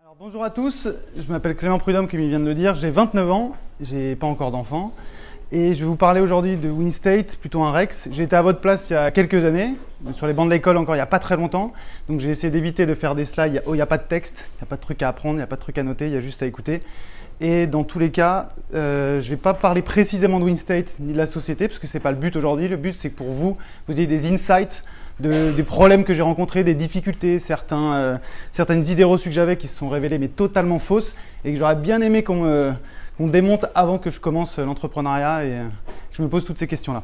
Alors, bonjour à tous, je m'appelle Clément Prudhomme, comme il vient de le dire, j'ai 29 ans, j'ai pas encore d'enfant et je vais vous parler aujourd'hui de WinState, plutôt un Rex. J'ai été à votre place il y a quelques années, sur les bancs de l'école encore il n'y a pas très longtemps, donc j'ai essayé d'éviter de faire des slides où il n'y a pas de texte, il n'y a pas de trucs à apprendre, il n'y a pas de trucs à noter, il y a juste à écouter. Et dans tous les cas, je ne vais pas parler précisément de WinState ni de la société, parce que ce n'est pas le but aujourd'hui. Le but, c'est que pour vous, vous ayez des insights des problèmes que j'ai rencontrés, des difficultés, certaines idées reçues que j'avais qui se sont révélées mais totalement fausses, et que j'aurais bien aimé qu'on démonte avant que je commence l'entrepreneuriat et que je me pose toutes ces questions-là.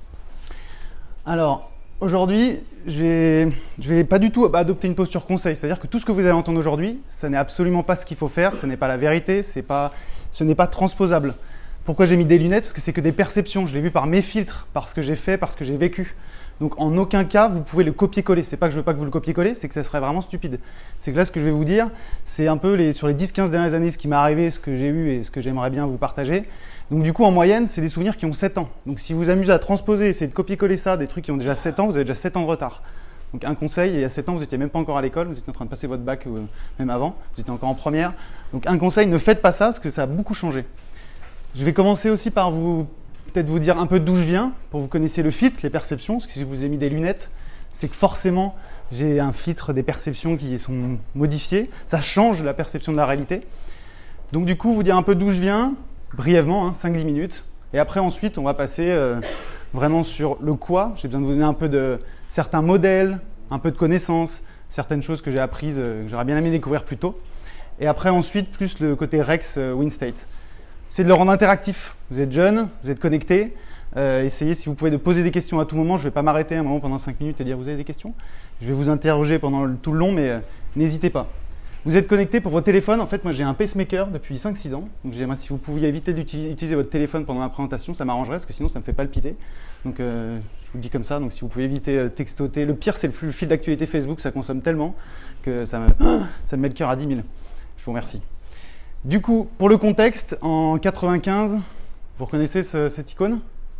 Alors, aujourd'hui, je vais pas du tout adopter une posture conseil, c'est-à-dire que tout ce que vous allez entendre aujourd'hui, ce n'est absolument pas ce qu'il faut faire, ce n'est pas la vérité, ce n'est pas transposable. Pourquoi j'ai mis des lunettes? Parce que c'est que des perceptions, je l'ai vu par mes filtres, par ce que j'ai fait, par ce que j'ai vécu. Donc en aucun cas, vous pouvez le copier-coller. C'est pas que je veux pas que vous le copiez-coller, c'est que ça serait vraiment stupide. C'est que là, ce que je vais vous dire, c'est un peu sur les 10-15 dernières années, ce qui m'est arrivé, ce que j'ai eu et ce que j'aimerais bien vous partager. Donc du coup, en moyenne, c'est des souvenirs qui ont 7 ans. Donc si vous vous amusez à transposer, essayer de copier-coller ça, des trucs qui ont déjà 7 ans, vous avez déjà 7 ans de retard. Donc un conseil, il y a 7 ans, vous n'étiez même pas encore à l'école, vous étiez en train de passer votre bac, même avant, vous étiez encore en première. Donc un conseil, ne faites pas ça, parce que ça a beaucoup changé. Je vais commencer aussi par peut-être vous dire un peu d'où je viens, pour que vous connaissiez le filtre, les perceptions, parce que si je vous ai mis des lunettes, c'est que forcément, j'ai un filtre des perceptions qui sont modifiées, ça change la perception de la réalité. Donc du coup, vous dire un peu d'où je viens, brièvement, 5-10 minutes, et après ensuite, on va passer vraiment sur le quoi. J'ai besoin de vous donner un peu de certains modèles, un peu de connaissances, certaines choses que j'ai apprises, que j'aurais bien aimé découvrir plus tôt, et après ensuite, plus le côté Rex WinState. C'est de le rendre interactif. Vous êtes jeune, vous êtes connecté. Essayez, si vous pouvez, de poser des questions à tout moment. Je ne vais pas m'arrêter un moment pendant 5 minutes et dire vous avez des questions. Je vais vous interroger pendant tout le long, mais n'hésitez pas. Vous êtes connecté pour votre téléphone. En fait, moi, j'ai un pacemaker depuis 5-6 ans. Donc, si vous pouviez éviter d'utiliser votre téléphone pendant la présentation, ça m'arrangerait parce que sinon, ça me fait palpiter. Donc, je vous le dis comme ça. Donc, si vous pouvez éviter textoter. Le pire, c'est le fil d'actualité Facebook. Ça consomme tellement que ça me met le cœur à 10 000. Je vous remercie. Du coup, pour le contexte, en 95, vous reconnaissez cette icône?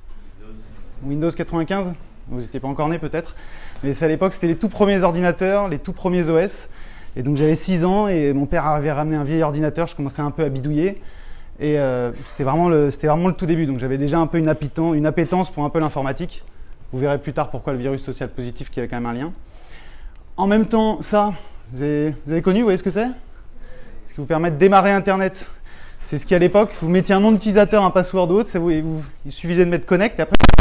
Windows 95? Vous n'étiez pas encore né peut-être, mais c'est à l'époque, c'était les tout premiers ordinateurs, les tout premiers OS. Et donc j'avais 6 ans et mon père avait ramené un vieil ordinateur, je commençais un peu à bidouiller. Et c'était vraiment le tout début, donc j'avais déjà un peu une appétence pour un peu l'informatique. Vous verrez plus tard pourquoi le virus social positif, qui avait quand même un lien. En même temps, ça, vous avez connu, vous voyez ce que c'est? Ce qui vous permet de démarrer Internet. C'est ce qui, à l'époque, vous mettiez un nom d'utilisateur, un password ou autre, il suffisait de mettre connect,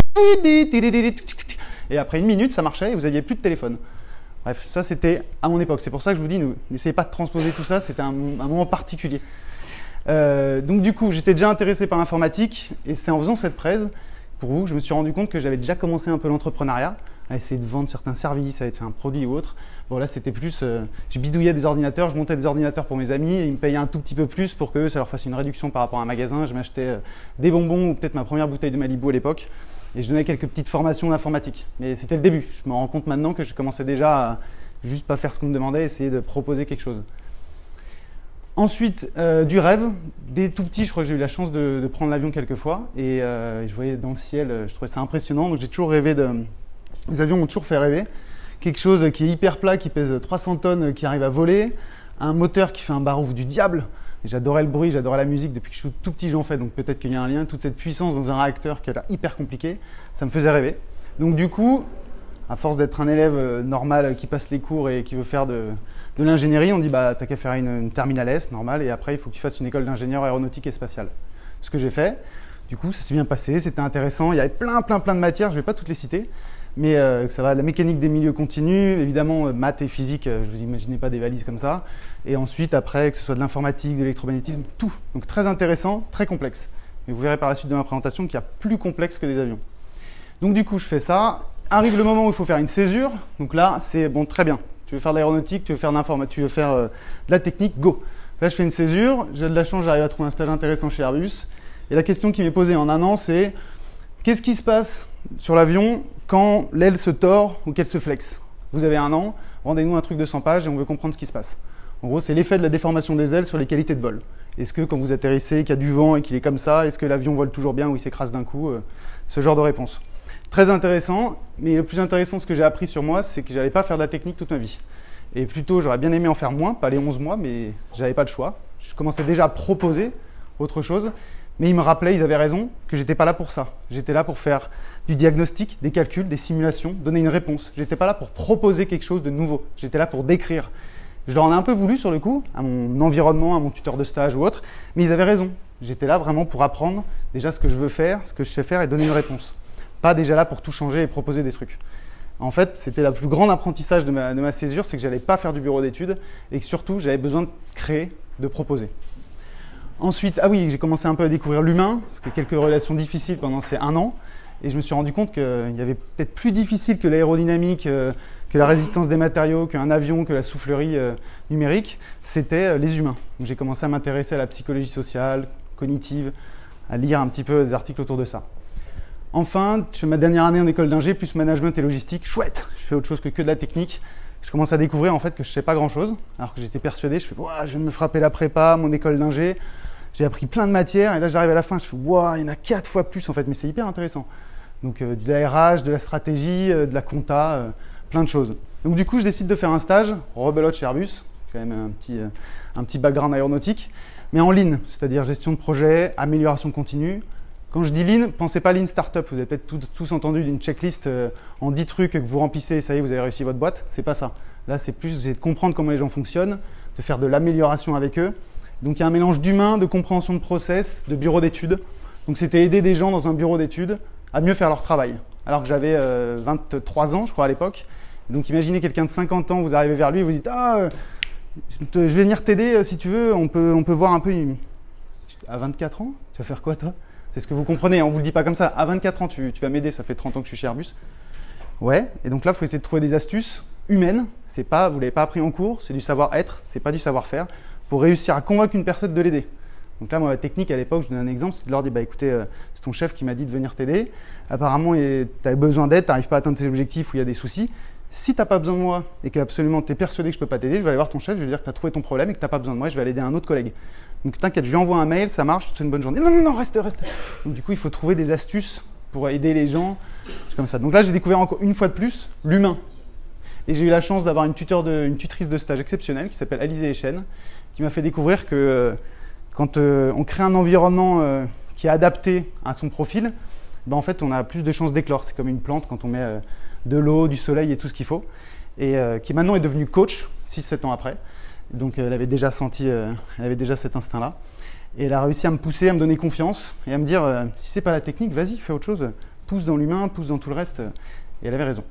et après 1 minute, ça marchait et vous n'aviez plus de téléphone. Bref, ça c'était à mon époque. C'est pour ça que je vous dis, n'essayez pas de transposer tout ça, c'était un moment particulier. Donc du coup, j'étais déjà intéressé par l'informatique et c'est en faisant cette presse, pour vous, que je me suis rendu compte que j'avais déjà commencé un peu l'entrepreneuriat, à essayer de vendre certains services, à faire un produit ou autre. Bon là c'était plus, je bidouillais des ordinateurs, je montais des ordinateurs pour mes amis et ils me payaient un tout petit peu plus pour que ça leur fasse une réduction par rapport à un magasin. Je m'achetais des bonbons ou peut-être ma première bouteille de Malibu à l'époque et je donnais quelques petites formations d'informatique. Mais c'était le début, je me rends compte maintenant que je commençais déjà à juste pas faire ce qu'on me demandait, essayer de proposer quelque chose. Ensuite, du rêve, dès tout petit, je crois que j'ai eu la chance de prendre l'avion quelques fois et je voyais dans le ciel, je trouvais ça impressionnant, donc j'ai toujours rêvé les avions m'ont toujours fait rêver. Quelque chose qui est hyper plat, qui pèse 300 tonnes, qui arrive à voler. Un moteur qui fait un barouf du diable. J'adorais le bruit, j'adorais la musique. Depuis que je suis tout petit, j'en fais. Donc peut-être qu'il y a un lien. Toute cette puissance dans un réacteur qui a l'air hyper compliqué, ça me faisait rêver. Donc du coup, à force d'être un élève normal qui passe les cours et qui veut faire de l'ingénierie, on dit t'as qu'à faire une terminale S, normale, et après il faut que tu fasses une école d'ingénieur aéronautique et spatiale. Ce que j'ai fait. Du coup, ça s'est bien passé, c'était intéressant. Il y avait plein de matières, je ne vais pas toutes les citer. Mais ça va de la mécanique des milieux continus, évidemment maths et physique, je vous imaginez pas des valises comme ça. Et ensuite, après, que ce soit de l'informatique, de l'électromagnétisme, tout. Donc très intéressant, très complexe. Et vous verrez par la suite de ma présentation qu'il y a plus complexe que des avions. Donc du coup, je fais ça. Arrive le moment où il faut faire une césure. Donc là, c'est bon, très bien. Tu veux faire de l'aéronautique, tu veux faire de l'informatique, tu veux faire de la technique, go. Là, je fais une césure. J'ai de la chance, j'arrive à trouver un stage intéressant chez Airbus. Et la question qui m'est posée en 1 an, c'est qu'est-ce qui se passe sur l'avion quand l'aile se tord ou qu'elle se flexe? Vous avez 1 an, rendez-nous un truc de 100 pages et on veut comprendre ce qui se passe. En gros, c'est l'effet de la déformation des ailes sur les qualités de vol. Est-ce que quand vous atterrissez, qu'il y a du vent et qu'il est comme ça, est-ce que l'avion vole toujours bien ou il s'écrase d'un coup? Ce genre de réponse. Très intéressant, mais le plus intéressant, ce que j'ai appris sur moi, c'est que je n'allais pas faire de la technique toute ma vie. Et plutôt, j'aurais bien aimé en faire moins, pas les 11 mois, mais j'avais pas le choix. Je commençais déjà à proposer autre chose, mais ils me rappelaient, ils avaient raison, que j'étais pas là pour ça. J'étais là pour faire du diagnostic, des calculs, des simulations, donner une réponse. J'étais pas là pour proposer quelque chose de nouveau. J'étais là pour décrire. Je leur en ai un peu voulu sur le coup, à mon environnement, à mon tuteur de stage ou autre, mais ils avaient raison. J'étais là vraiment pour apprendre déjà ce que je veux faire, ce que je sais faire et donner une réponse. Pas déjà là pour tout changer et proposer des trucs. En fait, c'était le plus grand apprentissage de ma césure, c'est que je n'allais pas faire du bureau d'études et que surtout, j'avais besoin de créer, de proposer. Ensuite, ah oui, j'ai commencé un peu à découvrir l'humain, parce que quelques relations difficiles pendant ces 1 an, et je me suis rendu compte qu'il y avait peut-être plus difficile que l'aérodynamique, que la résistance des matériaux, qu'un avion, que la soufflerie numérique, c'était les humains. Donc j'ai commencé à m'intéresser à la psychologie sociale, cognitive, à lire un petit peu des articles autour de ça. Enfin, je fais ma dernière année en école d'ingé, plus management et logistique. Chouette, je fais autre chose que de la technique. Je commence à découvrir en fait que je ne sais pas grand-chose, alors que j'étais persuadé, je fais je viens de me frapper la prépa, mon école d'ingé, j'ai appris plein de matières, et là j'arrive à la fin, je fais il y en a 4 fois plus en fait, mais c'est hyper intéressant. Donc de la RH, de la stratégie, de la compta, plein de choses. Donc du coup, je décide de faire un stage, rebelote chez Airbus, quand même un petit background aéronautique, mais en lean, c'est-à-dire gestion de projet, amélioration continue. Quand je dis lean, pensez pas lean startup. Vous avez peut-être tous entendu d'une checklist en 10 trucs que vous remplissez et ça y est, vous avez réussi votre boîte. C'est pas ça. Là, c'est plus de comprendre comment les gens fonctionnent, de faire de l'amélioration avec eux. Donc, il y a un mélange d'humain, de compréhension de process, de bureau d'études. Donc, c'était aider des gens dans un bureau d'études à mieux faire leur travail. Alors que j'avais 23 ans, je crois, à l'époque. Donc, imaginez quelqu'un de 50 ans, vous arrivez vers lui et vous dites « Ah, je vais venir t'aider si tu veux, on peut voir un peu… » À 24 ans, tu vas faire quoi, toi ? C'est ce que vous comprenez, on ne vous le dit pas comme ça. À 24 ans, tu vas m'aider, ça fait 30 ans que je suis chez Airbus. Ouais, et donc là, il faut essayer de trouver des astuces humaines. C'est pas, vous ne l'avez pas appris en cours, c'est du savoir-être, c'est pas du savoir-faire, pour réussir à convaincre une personne de l'aider. Donc là, moi, ma technique à l'époque, je donne un exemple, c'est de leur dire, écoutez, c'est ton chef qui m'a dit de venir t'aider. Apparemment, tu as besoin d'aide, tu n'arrives pas à atteindre tes objectifs ou il y a des soucis. Si tu n'as pas besoin de moi et que absolument tu es persuadé que je ne peux pas t'aider, je vais aller voir ton chef, je vais lui dire que tu as trouvé ton problème et que tu n'as pas besoin de moi, je vais aller aider un autre collègue. Donc t'inquiète, je lui envoie un mail, ça marche, c'est une bonne journée. Non, reste. Donc du coup, il faut trouver des astuces pour aider les gens. C'est comme ça. Donc là, j'ai découvert encore une fois de plus l'humain. Et j'ai eu la chance d'avoir une tutrice de stage exceptionnelle qui s'appelle Alizée Echen, qui m'a fait découvrir que quand on crée un environnement qui est adapté à son profil, en fait, on a plus de chances d'éclore. C'est comme une plante quand on met de l'eau, du soleil et tout ce qu'il faut. Et qui maintenant est devenue coach, 6-7 ans après. Donc elle avait déjà cet instinct-là. Et elle a réussi à me pousser, à me donner confiance et à me dire si c'est pas la technique, vas-y, fais autre chose. Pousse dans l'humain, pousse dans tout le reste. Et elle avait raison.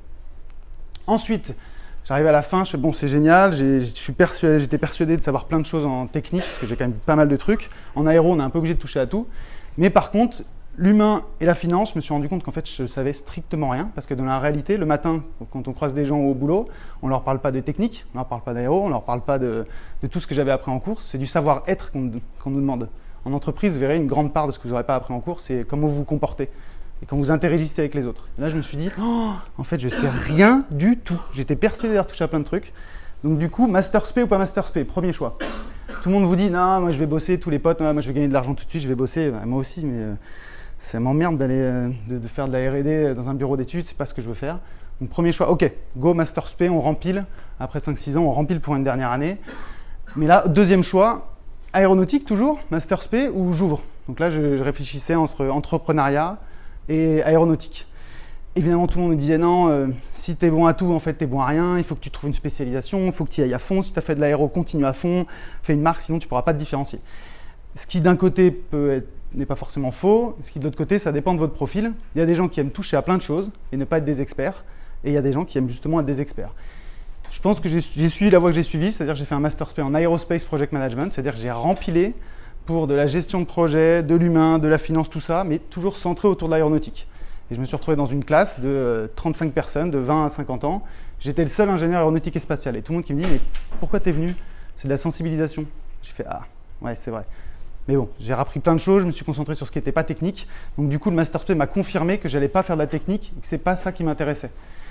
Ensuite, j'arrive à la fin, je fais bon, c'est génial. J'étais persuadé de savoir plein de choses en technique, parce que j'ai quand même pas mal de trucs. En aéro, on est un peu obligé de toucher à tout. Mais par contre, l'humain et la finance, je me suis rendu compte qu'en fait, je savais strictement rien, parce que dans la réalité, le matin, quand on croise des gens au boulot, on leur parle pas de technique, on leur parle pas d'aéro, on leur parle pas de tout ce que j'avais appris en cours, c'est du savoir-être qu'on nous demande. En entreprise, vous verrez, une grande part de ce que vous n'aurez pas appris en cours, c'est comment vous vous comportez et quand vous interagissez avec les autres. Et là, je me suis dit, en fait, je sais rien du tout. J'étais persuadé d'avoir touché à plein de trucs. Donc du coup, Master Spé ou pas Master Spé, premier choix. Tout le monde vous dit, non, moi je vais bosser, tous les potes, moi je vais gagner de l'argent tout de suite, je vais bosser, moi aussi, mais… ça m'emmerde de faire de la R&D dans un bureau d'études, c'est pas ce que je veux faire. Donc premier choix, ok, go Master Spé, on rempile. Après 5-6 ans, on rempile pour une dernière année. Mais là, deuxième choix, aéronautique toujours, Master Spé ou j'ouvre. Donc là, je réfléchissais entre entrepreneuriat et aéronautique. Évidemment, tout le monde me disait non, si tu es bon à tout, en fait, tu es bon à rien, il faut que tu trouves une spécialisation, il faut que tu y ailles à fond. Si tu as fait de l'aéro, continue à fond, fais une marque, sinon tu ne pourras pas te différencier. Ce qui d'un côté n'est pas forcément faux, ce qui de l'autre côté, ça dépend de votre profil. Il y a des gens qui aiment toucher à plein de choses et ne pas être des experts, et il y a des gens qui aiment justement être des experts. Je pense que j'ai suivi la voie que j'ai suivie, c'est-à-dire que j'ai fait un Master Spé en Aerospace Project Management, c'est-à-dire que j'ai rempilé pour de la gestion de projet, de l'humain, de la finance, tout ça, mais toujours centré autour de l'aéronautique. Et je me suis retrouvé dans une classe de 35 personnes, de 20 à 50 ans. J'étais le seul ingénieur aéronautique et spatial. Et tout le monde qui me dit, mais pourquoi tu es venu? C'est de la sensibilisation. J'ai fait, ah, ouais, c'est vrai. Mais bon, j'ai appris plein de choses, je me suis concentré sur ce qui n'était pas technique. Donc du coup, le Master Spé m'a confirmé que je n'allais pas faire de la technique et que ce n'est pas ça qui m'intéressait.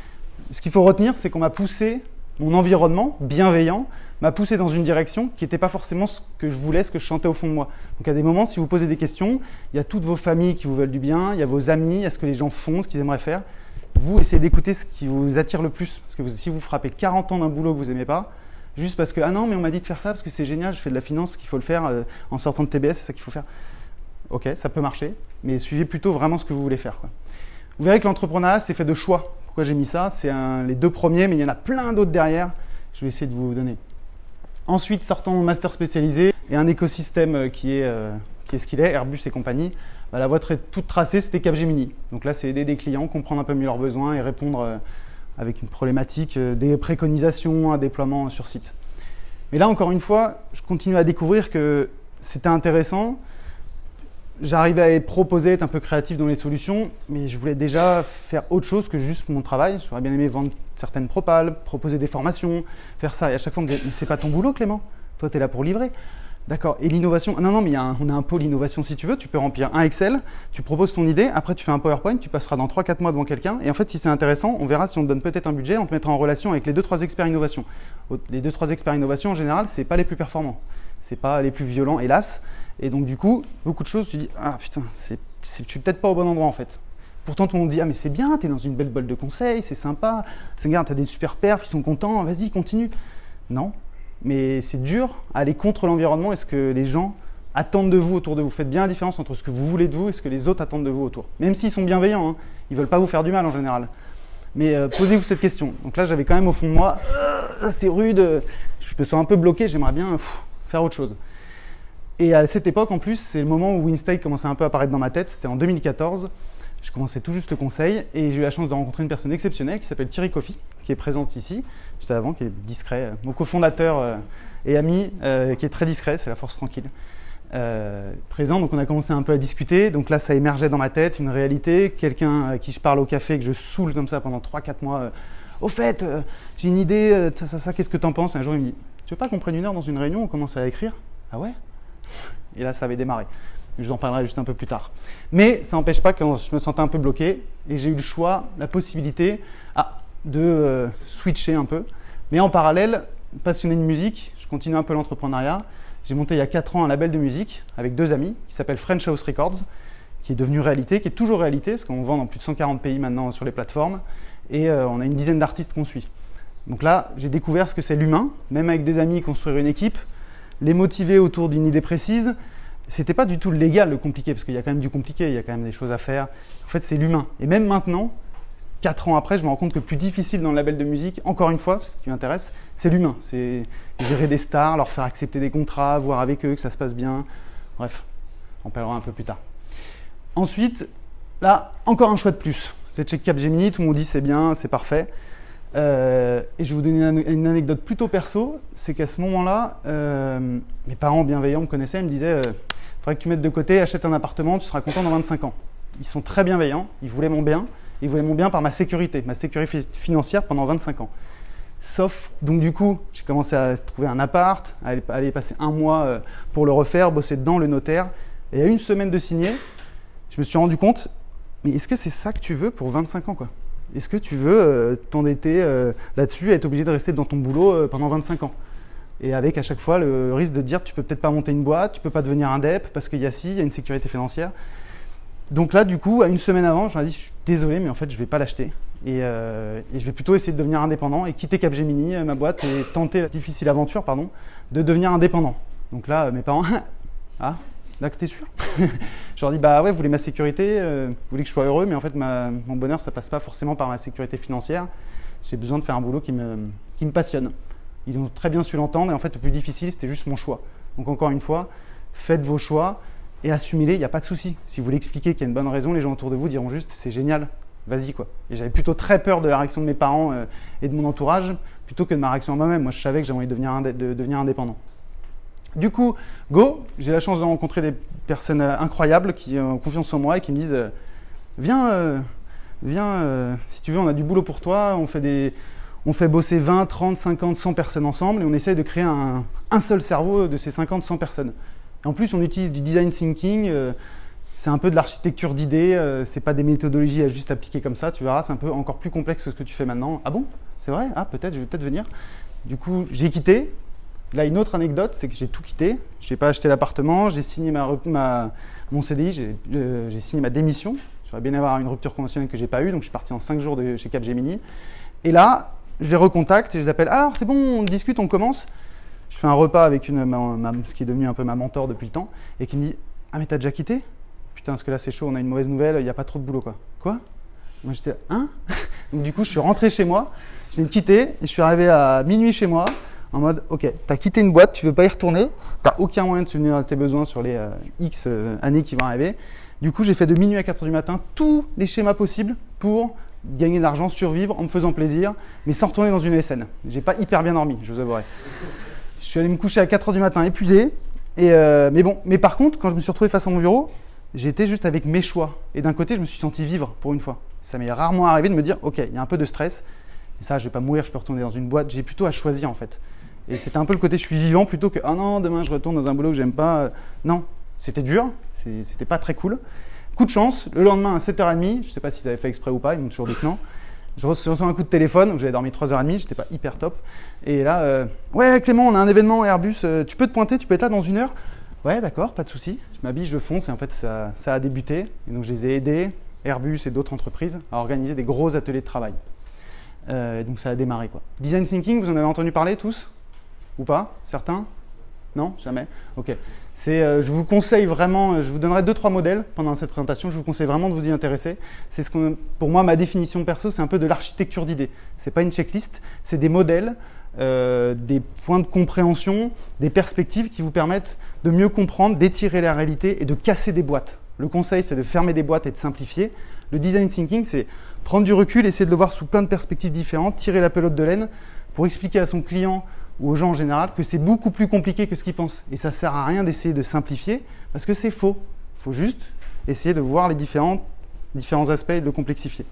Ce qu'il faut retenir, c'est qu'on m'a poussé, mon environnement bienveillant, m'a poussé dans une direction qui n'était pas forcément ce que je voulais, ce que je chantais au fond de moi. Donc à des moments, si vous posez des questions, il y a toutes vos familles qui vous veulent du bien, il y a vos amis, il y a ce que les gens font, ce qu'ils aimeraient faire. Vous, essayez d'écouter ce qui vous attire le plus. Parce que si vous frappez 40 ans d'un boulot que vous n'aimez pas, juste parce que ah non mais on m'a dit de faire ça parce que c'est génial, je fais de la finance parce qu'il faut le faire en sortant de TBS, c'est ça qu'il faut faire. Ok, ça peut marcher, mais suivez plutôt vraiment ce que vous voulez faire, quoi. Vous verrez que l'entrepreneuriat c'est fait de choix. Pourquoi j'ai mis ça? C'est les 2 premiers, mais il y en a plein d'autres derrière. Je vais essayer de vous donner. Ensuite, sortons au master spécialisé et un écosystème qui est ce qu'il est, Airbus et compagnie. Bah, la voie toute tracée, c'était Capgemini. Donc là, c'est aider des clients, comprendre un peu mieux leurs besoins et répondre avec une problématique, des préconisations, un déploiement sur site. Mais là, encore une fois, je continue à découvrir que c'était intéressant. J'arrivais à proposer, être un peu créatif dans les solutions, mais je voulais déjà faire autre chose que juste mon travail. J'aurais bien aimé vendre certaines propales, proposer des formations, faire ça. Et à chaque fois, on me disait, mais c'est pas ton boulot, Clément. Toi, tu es là pour livrer. D'accord. Et l'innovation? Non, mais on a un pôle innovation si tu veux. Tu peux remplir un Excel, tu proposes ton idée, après tu fais un PowerPoint, tu passeras dans 3-4 mois devant quelqu'un. Et en fait, si c'est intéressant, on verra si on te donne peut-être un budget, on te mettra en relation avec les 2-3 experts innovation. Les 2-3 experts innovation, en général, c'est pas les plus performants. C'est pas les plus violents, hélas. Et donc, du coup, beaucoup de choses, tu dis, ah putain, je suis peut-être pas au bon endroit en fait. Pourtant, tout le monde dit, ah mais c'est bien, t'es dans une belle boîte de conseils, c'est sympa, regarde, t'as des super perfs, ils sont contents, vas-y, continue. Non, mais c'est dur à aller contre l'environnement et ce que les gens attendent de vous autour de vous. Faites bien la différence entre ce que vous voulez de vous et ce que les autres attendent de vous autour. Même s'ils sont bienveillants, hein, ils veulent pas vous faire du mal en général. Mais posez-vous cette question. Donc là, j'avais quand même au fond de moi, c'est rude, je me sens un peu bloqué, j'aimerais bien faire autre chose. Et à cette époque, en plus, c'est le moment où WinStake commençait un peu à apparaître dans ma tête. C'était en 2014. Je commençais tout juste le conseil et j'ai eu la chance de rencontrer une personne exceptionnelle qui s'appelle Thierry Coffey, qui est présente ici, juste avant, qui est discret. Mon cofondateur et ami, qui est très discret, c'est la force tranquille. Présent, donc on a commencé un peu à discuter. Donc là, ça émergeait dans ma tête, une réalité. Quelqu'un à qui je parle au café, que je saoule comme ça pendant 3-4 mois. Au fait, j'ai une idée, ça, qu'est-ce que t'en penses? Un jour, il me dit, tu veux pas qu'on prenne une heure dans une réunion, on commence à écrire? Ah ouais? Et là, ça avait démarré. Je vous en parlerai juste un peu plus tard. Mais ça n'empêche pas que je me sentais un peu bloqué et j'ai eu le choix, la possibilité de switcher un peu. Mais en parallèle, passionné de musique, je continue un peu l'entrepreneuriat. J'ai monté il y a 4 ans un label de musique avec 2 amis qui s'appelle French House Records, qui est devenu réalité, qui est toujours réalité, parce qu'on vend dans plus de 140 pays maintenant sur les plateformes. Et on a une dizaine d'artistes qu'on suit. Donc là, j'ai découvert ce que c'est l'humain, même avec des amis, construire une équipe, les motiver autour d'une idée précise. C'était pas du tout légal, le compliqué, parce qu'il y a quand même du compliqué, il y a quand même des choses à faire. En fait, c'est l'humain. Et même maintenant, 4 ans après, je me rends compte que le plus difficile dans le label de musique, encore une fois, ce qui m'intéresse, c'est l'humain. C'est gérer des stars, leur faire accepter des contrats, voir avec eux que ça se passe bien. Bref, on parlera un peu plus tard. Ensuite, là, encore un choix de plus. Vous êtes chez Capgemini, tout le monde dit c'est bien, c'est parfait. Et je vais vous donner une anecdote plutôt perso, c'est qu'à ce moment-là, mes parents bienveillants me connaissaient, ils me disaient « faudrait que tu mettes de côté, achète un appartement, tu seras content dans 25 ans ». Ils sont très bienveillants, ils voulaient mon bien par ma sécurité financière pendant 25 ans. Sauf, donc du coup, j'ai commencé à trouver un appart, à aller passer 1 mois pour le refaire, bosser dedans, le notaire. Et à 1 semaine de signer, je me suis rendu compte, mais est-ce que c'est ça que tu veux pour 25 ans quoi? Est-ce que tu veux t'endetter là-dessus et être obligé de rester dans ton boulot pendant 25 ans? Et avec à chaque fois le risque de dire tu peux peut-être pas monter une boîte, tu peux pas devenir indep parce qu'il y a une sécurité financière. Donc là, du coup, à 1 semaine avant, je me suis dit, je suis désolé, mais en fait, je vais pas l'acheter. Et je vais plutôt essayer de devenir indépendant et quitter Capgemini, ma boîte, et tenter la difficile aventure, de devenir indépendant. Donc là, mes parents, ah, là, t'es sûr? Je leur dis, bah ouais, vous voulez ma sécurité, vous voulez que je sois heureux, mais en fait, mon bonheur, ça passe pas forcément par ma sécurité financière. J'ai besoin de faire un boulot qui me passionne. Ils ont très bien su l'entendre et en fait, le plus difficile, c'était juste mon choix. Donc encore une fois, faites vos choix et assumez-les, il n'y a pas de souci. Si vous l'expliquez qu'il y a une bonne raison, les gens autour de vous diront juste, c'est génial, vas-y quoi. Et j'avais plutôt très peur de la réaction de mes parents et de mon entourage, plutôt que de ma réaction à moi-même. Moi, je savais que j'avais envie de devenir indépendant. Du coup, go, j'ai la chance de rencontrer des personnes incroyables qui ont confiance en moi et qui me disent viens, si tu veux, on a du boulot pour toi, on fait bosser 20, 30, 50, 100 personnes ensemble et on essaye de créer un seul cerveau de ces 50, 100 personnes. Et en plus, on utilise du design thinking, c'est un peu de l'architecture d'idées, c'est pas des méthodologies à juste appliquer comme ça, tu verras, c'est un peu encore plus complexe que ce que tu fais maintenant. Ah bon? C'est vrai? Ah peut-être, je vais peut-être venir. Du coup, j'ai quitté. Là, une autre anecdote, c'est que j'ai tout quitté. Je n'ai pas acheté l'appartement, j'ai signé mon CDI, j'ai signé ma démission. J'aurais bien aimé avoir une rupture conventionnelle que je n'ai pas eue, donc je suis parti en 5 jours de chez Capgemini. Et là, je les recontacte et je les appelle. Alors, c'est bon, on discute, on commence. Je fais un repas avec ce qui est devenu un peu ma mentor depuis le temps, et qui me dit « Ah, mais t'as déjà quitté ? Putain, parce que là, c'est chaud, on a une mauvaise nouvelle, il n'y a pas trop de boulot, quoi. » Quoi ? Moi, j'étais « Hein ?» Donc, du coup, je suis rentré chez moi, je l'ai quitté, et je suis arrivé à minuit chez moi, en mode « Ok, t'as quitté une boîte, tu veux pas y retourner, t'as aucun moyen de subvenir à tes besoins sur les X années qui vont arriver. » Du coup, j'ai fait de minuit à 4 h du matin tous les schémas possibles pour gagner de l'argent, survivre en me faisant plaisir, mais sans retourner dans une ESN. J'ai pas hyper bien dormi, je vous avouerai. Je suis allé me coucher à 4 h du matin épuisé. Mais par contre, quand je me suis retrouvé face à mon bureau, j'étais juste avec mes choix. Et d'un côté, je me suis senti vivre pour une fois. Ça m'est rarement arrivé de me dire, ok, il y a un peu de stress. Et ça, je vais pas mourir, je peux retourner dans une boîte. J'ai plutôt à choisir en fait. Et c'était un peu le côté je suis vivant plutôt que ah non, demain je retourne dans un boulot que j'aime pas. Non, c'était dur, c'était pas très cool. Coup de chance, le lendemain à 7 h 30, je sais pas si ça avait fait exprès ou pas, ils m'ont toujours dit que non. Je reçois un coup de téléphone, donc j'avais dormi 3 h 30, j'étais pas hyper top. Et là, ouais Clément, on a un événement Airbus, tu peux te pointer, tu peux être là dans 1 heure. Ouais, d'accord, pas de souci. Je m'habille, je fonce et en fait ça a débuté. Et donc je les ai aidés, Airbus et d'autres entreprises, à organiser des gros ateliers de travail. Et donc ça a démarré quoi. Design Thinking, vous en avez entendu parler tous ? Ou pas ? Certains ? Non ? Jamais ? Ok. Je vous conseille vraiment, je vous donnerai 2-3 modèles pendant cette présentation, je vous conseille vraiment de vous y intéresser. C'est pour moi, ma définition perso, c'est un peu de l'architecture d'idées. Ce n'est pas une checklist, c'est des modèles, des points de compréhension, des perspectives qui vous permettent de mieux comprendre, d'étirer la réalité et de casser des boîtes. Le conseil, c'est de fermer des boîtes et de simplifier. Le design thinking, c'est prendre du recul, essayer de le voir sous plein de perspectives différentes, tirer la pelote de laine pour expliquer à son client ou aux gens en général que c'est beaucoup plus compliqué que ce qu'ils pensent. Et ça ne sert à rien d'essayer de simplifier parce que c'est faux. Il faut juste essayer de voir les différents aspects et de le complexifier.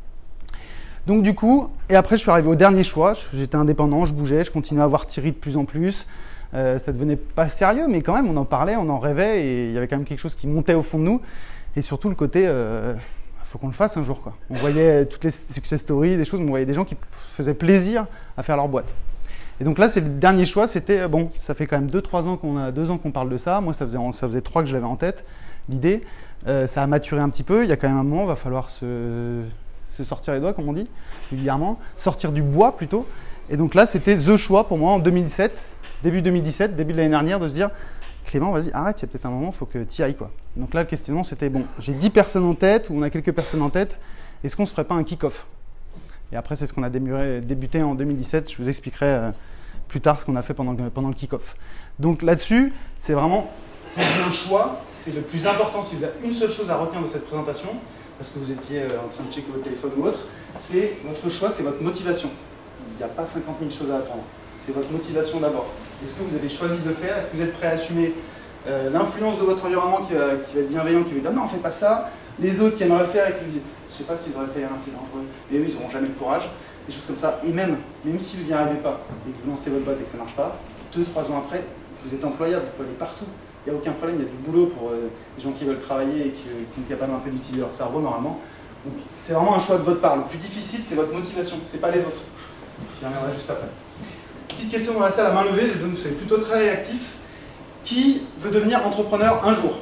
Donc du coup, et après je suis arrivé au dernier choix, j'étais indépendant, je bougeais, je continuais à voir Thierry de plus en plus. Ça devenait pas sérieux, mais quand même on en parlait, on en rêvait et il y avait quand même quelque chose qui montait au fond de nous. Et surtout le côté, faut qu'on le fasse un jour, quoi. On voyait toutes les success stories, des choses, on voyait des gens qui faisaient plaisir à faire leur boîte. Et donc là, c'est le dernier choix, c'était, bon, ça fait quand même 2-3 ans qu'on parle de ça. Moi, ça faisait 3 que je l'avais en tête, l'idée. Ça a maturé un petit peu. Il y a quand même un moment, il va falloir se sortir les doigts, comme on dit, vulgairement. Sortir du bois, plutôt. Et donc là, c'était the choix pour moi en 2017, début 2017, début de l'année dernière, de se dire, Clément, vas-y, arrête, il y a peut-être un moment, il faut que tu y ailles, quoi. Donc là, le questionnement, c'était, bon, j'ai 10 personnes en tête, ou on a quelques personnes en tête, est-ce qu'on ne se ferait pas un kick-off ? Et après, c'est ce qu'on a débuté en 2017. Je vous expliquerai plus tard ce qu'on a fait pendant le kick-off. Donc là-dessus, c'est vraiment un choix. C'est le plus important. Si vous avez une seule chose à retenir de cette présentation, parce que vous étiez en train de checker votre téléphone ou autre, c'est votre choix, c'est votre motivation. Il n'y a pas 50 000 choses à attendre. C'est votre motivation d'abord. Est-ce que vous avez choisi de le faire ? Est-ce que vous êtes prêt à assumer l'influence de votre environnement qui va être bienveillant, qui va dire non, fais pas ça. Les autres qui aimeraient le faire et qui vous disent je sais pas si je devrais le faire, c'est dangereux. Mais eux, ils n'auront jamais le courage. Des choses comme ça. Et même si vous n'y arrivez pas et que vous lancez votre boîte et que ça ne marche pas, 2-3 ans après, vous êtes employable, vous pouvez aller partout. Il n'y a aucun problème, il y a du boulot pour les gens qui veulent travailler et qui sont capables un peu d'utiliser leur cerveau normalement. Donc c'est vraiment un choix de votre part. Le plus difficile, c'est votre motivation, c'est pas les autres. J'y reviendrai juste après. Petite question dans la salle à main levée, donc vous soyez plutôt très réactif. Qui veut devenir entrepreneur un jour ?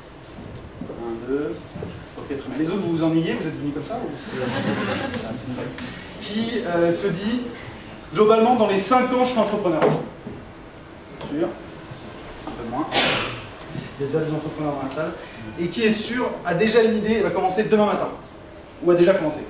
1, 2, ok, très bien. Les autres, vous vous ennuyez, vous êtes venus comme ça ou... Ah, c'est une blague. Qui se dit, globalement, dans les 5 ans, je serai entrepreneur. Sûr. Un peu moins. Il y a déjà des entrepreneurs dans la salle. Et qui est sûr, a déjà une idée et va commencer demain matin. Ou a déjà commencé.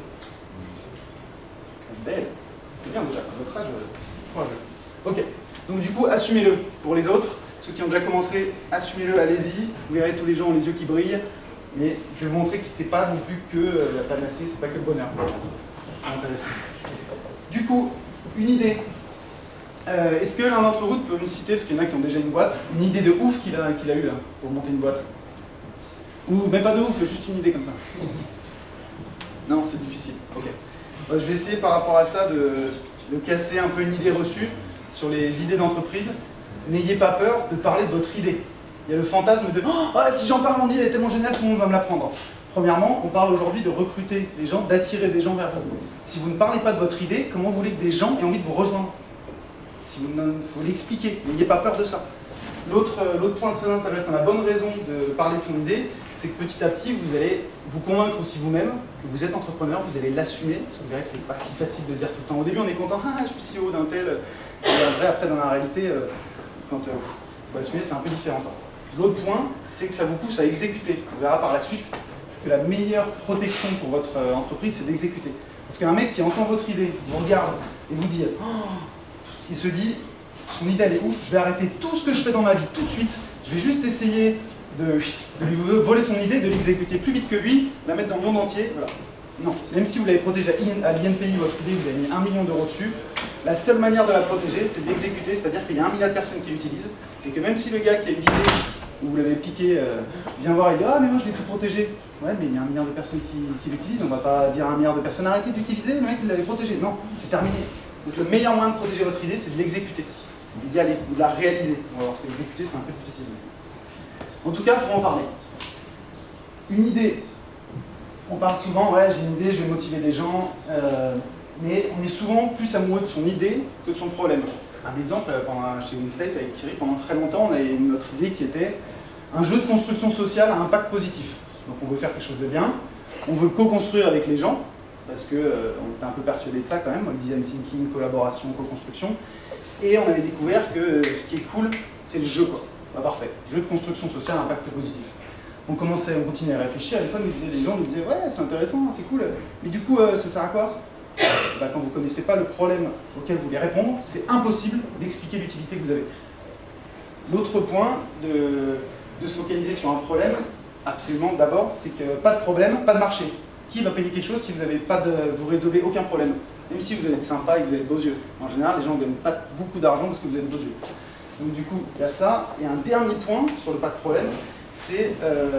Belle. C'est bien déjà, à votre âge, courageux. Ok. Donc du coup, assumez-le pour les autres. Ceux qui ont déjà commencé, assumez-le, allez-y. Vous verrez tous les gens ont les yeux qui brillent. Mais je vais vous montrer que ce n'est pas non plus que la panacée, c'est pas que le bonheur. C'est intéressant. Du coup, une idée. Est-ce que l'un d'entre vous peut me citer, parce qu'il y en a qui ont déjà une boîte, une idée de ouf qu'il a eue là, pour monter une boîte? Ou même pas de ouf, juste une idée comme ça. Non, c'est difficile. Ok. Je vais essayer par rapport à ça de casser un peu une idée reçue sur les idées d'entreprise. N'ayez pas peur de parler de votre idée. Il y a le fantasme de « Oh, si j'en parle, mon idée est tellement géniale, tout le monde va me la prendre ». Premièrement, on parle aujourd'hui de recruter des gens, d'attirer des gens vers vous. Si vous ne parlez pas de votre idée, comment vous voulez que des gens aient envie de vous rejoindre? Il faut l'expliquer, n'ayez pas peur de ça. L'autre point très intéressant, la bonne raison de parler de son idée, c'est que petit à petit, vous allez vous convaincre aussi vous-même que vous êtes entrepreneur, vous allez l'assumer, parce que vous verrez que c'est pas si facile de dire tout le temps. Au début, on est content, ah, je suis CEO d'un tel, et après, dans la réalité, quand il faut assumer, c'est un peu différent. L'autre point, c'est que ça vous pousse à exécuter. On verra par la suite que la meilleure protection pour votre entreprise, c'est d'exécuter. Parce qu'un mec qui entend votre idée, vous regarde et vous dit, oh, il se dit, son idée elle est ouf, je vais arrêter tout ce que je fais dans ma vie tout de suite, je vais juste essayer de lui voler son idée, de l'exécuter plus vite que lui, la mettre dans le monde entier. Voilà. Non, même si vous l'avez protégé à l'INPI, votre idée, vous avez mis 1 million d'euros dessus, la seule manière de la protéger, c'est d'exécuter, c'est-à-dire qu'il y a 1 milliard de personnes qui l'utilisent, et que même si le gars qui a eu l'idée, où vous l'avez piqué, vient voir et dit « Ah, mais moi je l'ai plus protégé ». Ouais, mais il y a 1 milliard de personnes qui l'utilisent, on ne va pas dire à 1 milliard de personnes « Arrêtez d'utiliser, le mec il l'avait protégé ». Non, c'est terminé. Donc le meilleur moyen de protéger votre idée, c'est de l'exécuter. C'est d'y aller, de la réaliser. On va voir ce que l'exécuter, c'est un peu plus difficile. En tout cas, il faut en parler. Une idée. On parle souvent, ouais, j'ai une idée, je vais motiver des gens, mais on est souvent plus amoureux de son idée que de son problème. Un exemple, chez Winstate, avec Thierry, pendant très longtemps, on avait notre idée qui était un jeu de construction sociale à impact positif. Donc on veut faire quelque chose de bien, on veut co-construire avec les gens, parce qu'on était un peu persuadé de ça quand même, le design thinking, collaboration, co-construction, et on avait découvert que ce qui est cool, c'est le jeu, quoi. Bah, parfait, jeu de construction sociale à impact positif. On continuait à réfléchir, et des fois les gens nous disaient ouais c'est intéressant, c'est cool, mais du coup ça sert à quoi? Bah, quand vous ne connaissez pas le problème auquel vous voulez répondre, c'est impossible d'expliquer l'utilité que vous avez. L'autre point de se focaliser sur un problème, absolument d'abord, c'est que pas de problème, pas de marché. Qui va payer quelque chose si vous résolvez aucun problème? Même si vous êtes sympa et que vous avez de beaux yeux. En général, les gens ne gagnent pas beaucoup d'argent parce que vous avez de beaux yeux. Donc du coup, il y a ça. Et un dernier point sur le pas de problème, c'est,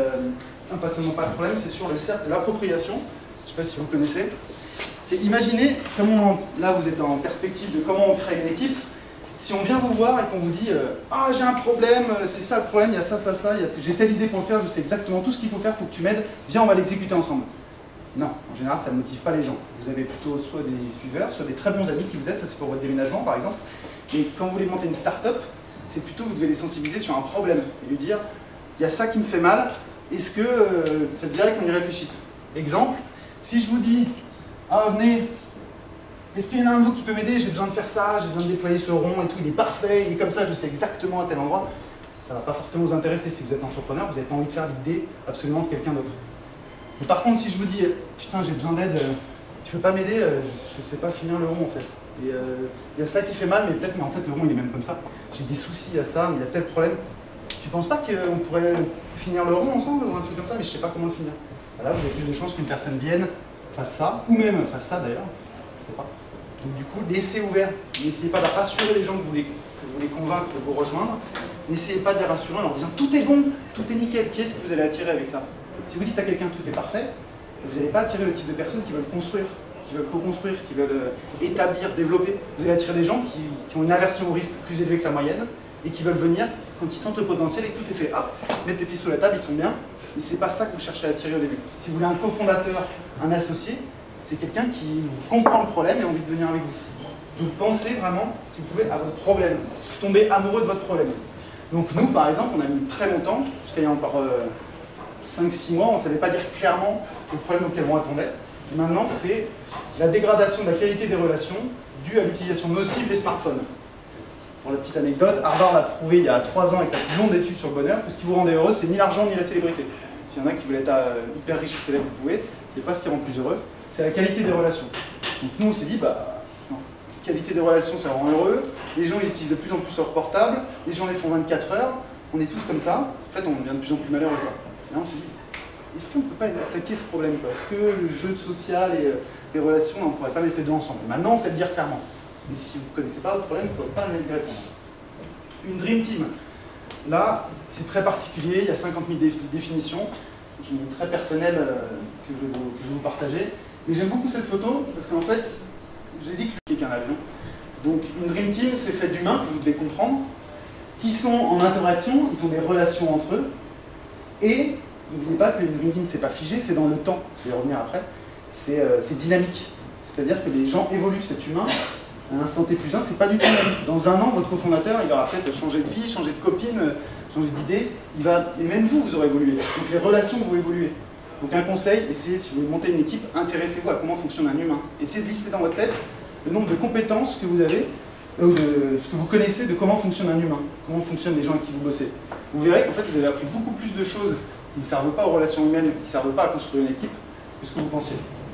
pas seulement pas de problème, c'est sur le cercle de l'appropriation. Je ne sais pas si vous connaissez. C'est imaginez, là vous êtes en perspective de comment on crée une équipe. Si on vient vous voir et qu'on vous dit ah j'ai un problème, c'est ça le problème, il y a ça, j'ai telle idée pour le faire, je sais exactement tout ce qu'il faut faire, il faut que tu m'aides, viens on va l'exécuter ensemble. Non, en général ça ne motive pas les gens. Vous avez plutôt soit des suiveurs, soit des très bons amis qui vous aident, ça c'est pour votre déménagement par exemple. Mais quand vous voulez monter une start-up, c'est plutôt vous devez les sensibiliser sur un problème et lui dire il y a ça qui me fait mal, est-ce que ça te dirait qu'on y réfléchisse? Exemple, si je vous dis ah venez, est-ce qu'il y en a un de vous qui peut m'aider? J'ai besoin de faire ça, j'ai besoin de déployer ce rond et tout, il est parfait, il est comme ça, je sais exactement à tel endroit. Ça ne va pas forcément vous intéresser si vous êtes entrepreneur, vous n'avez pas envie de faire l'idée absolument de quelqu'un d'autre. Mais par contre, si je vous dis, putain, j'ai besoin d'aide, tu peux pas m'aider, je ne sais pas finir le rond en fait. Et il y a ça qui fait mal, mais peut-être, mais en fait le rond il est même comme ça. J'ai des soucis à ça, mais il y a tel problème. Tu penses pas qu'on pourrait finir le rond ensemble ou un truc comme ça, mais je sais pas comment le finir. Là, vous avez plus de chances qu'une personne vienne, fasse ça, ou même fasse ça d'ailleurs, je sais pas. Donc du coup, laissez ouvert. N'essayez pas de rassurer les gens que vous voulez convaincre de vous rejoindre. N'essayez pas de les rassurer en leur disant tout est bon, tout est nickel. Qui est-ce que vous allez attirer avec ça? Si vous dites à quelqu'un tout est parfait, vous n'allez pas attirer le type de personnes qui veulent construire, qui veulent co-construire, qui veulent établir, développer. Vous allez attirer des gens qui ont une aversion au risque plus élevée que la moyenne et qui veulent venir quand ils sentent le potentiel et que tout est fait. Hop, mettre les pieds sous la table, ils sont bien. Mais ce n'est pas ça que vous cherchez à attirer au début. Si vous voulez un cofondateur, un associé, c'est quelqu'un qui comprend le problème et a envie de venir avec vous. Donc pensez vraiment, si vous pouvez, à votre problème. Tombez amoureux de votre problème. Donc nous, par exemple, on a mis très longtemps, jusqu'à il y a encore 5-6 mois, on ne savait pas dire clairement le problème auquel on répondait. Et maintenant, c'est la dégradation de la qualité des relations due à l'utilisation nocive des smartphones. Pour la petite anecdote, Harvard a prouvé il y a 3 ans avec la plus longue étude sur le bonheur que ce qui vous rendait heureux, c'est ni l'argent ni la célébrité. S'il y en a qui veulent être hyper riches et célèbres, vous pouvez, c'est pas ce qui rend plus heureux, c'est la qualité des relations. Donc nous on s'est dit, bah, non, qualité des relations ça rend heureux, les gens ils utilisent de plus en plus leur portable, les gens les font 24 heures, on est tous comme ça, en fait on devient de plus en plus malheureux. Là on s'est dit, est-ce qu'on ne peut pas attaquer ce problème? Est-ce que le jeu social et les relations, on ne pourrait pas mettre les deux ensemble? Maintenant on sait le dire clairement. Mais si vous ne connaissez pas votre problème, vous ne pouvez pas le répondre. Une Dream Team. Là, c'est très particulier, il y a 50 000 définitions, qui est très personnelle, que je vais vous partager. Mais j'aime beaucoup cette photo, parce qu'en fait, je vous ai dit que lui, qu'un avion. Donc une Dream Team, c'est fait d'humains, que vous devez comprendre, qui sont en interaction, ils ont des relations entre eux, et n'oubliez pas que une Dream Team, c'est pas figé, c'est dans le temps, je vais y revenir après, c'est dynamique. C'est-à-dire que les gens évoluent, cet humain, à un instant T+1, c'est pas du tout la vie. Dans un an, votre cofondateur, il aura peut-être changé de fille, changé de copine, changer d'idée, et même vous aurez évolué. Donc les relations vont évoluer. Donc un conseil, essayez, si vous voulez monter une équipe, intéressez-vous à comment fonctionne un humain. Essayez de lister dans votre tête le nombre de compétences que vous avez, ou de ce que vous connaissez de comment fonctionne un humain, comment fonctionnent les gens avec qui vous bossez. Vous verrez qu'en fait, vous avez appris beaucoup plus de choses qui ne servent pas aux relations humaines, qui ne servent pas à construire une équipe, que ce que vous pensiez.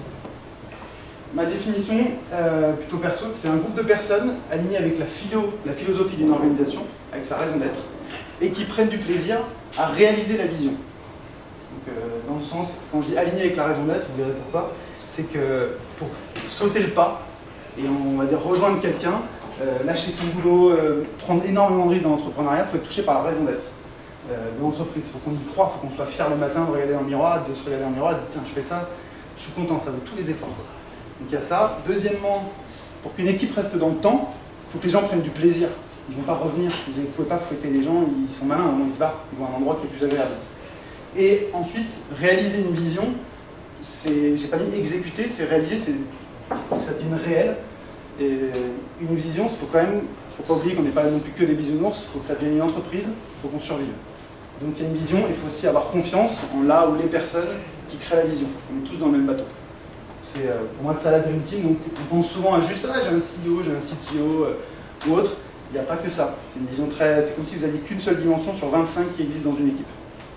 Ma définition, plutôt perso, c'est un groupe de personnes alignées avec la philosophie d'une organisation, avec sa raison d'être, et qui prennent du plaisir à réaliser la vision. Donc, dans le sens, quand je dis aligné avec la raison d'être, vous verrez pourquoi, c'est que pour sauter le pas, et on va dire rejoindre quelqu'un, lâcher son boulot, prendre énormément de risques dans l'entrepreneuriat, il faut être touché par la raison d'être de l'entreprise. Il faut qu'on y croie, il faut qu'on soit fier le matin de regarder dans le miroir, de se regarder dans le miroir et de dire tiens, je fais ça, je suis content, ça vaut tous les efforts. Donc il y a ça. Deuxièmement, pour qu'une équipe reste dans le temps, il faut que les gens prennent du plaisir. Ils ne vont pas revenir, vous ne pouvez pas fouetter les gens, ils sont malins, ils se barrent, ils vont à un endroit qui est plus agréable. Et ensuite, réaliser une vision, j'ai pas mis exécuter, c'est réaliser, c'est que ça devienne réel. Et une vision, il faut quand même, faut pas oublier qu'on n'est pas non plus que des bisounours, il faut que ça devienne une entreprise, il faut qu'on survive. Donc il y a une vision, il faut aussi avoir confiance en là où les personnes qui créent la vision. On est tous dans le même bateau. C'est pour moi ça la Dream Team, donc on pense souvent à juste j'ai un CEO, j'ai un CTO ou autre. Il n'y a pas que ça. C'est une vision très. C'est comme si vous n'aviez qu'une seule dimension sur 25 qui existent dans une équipe.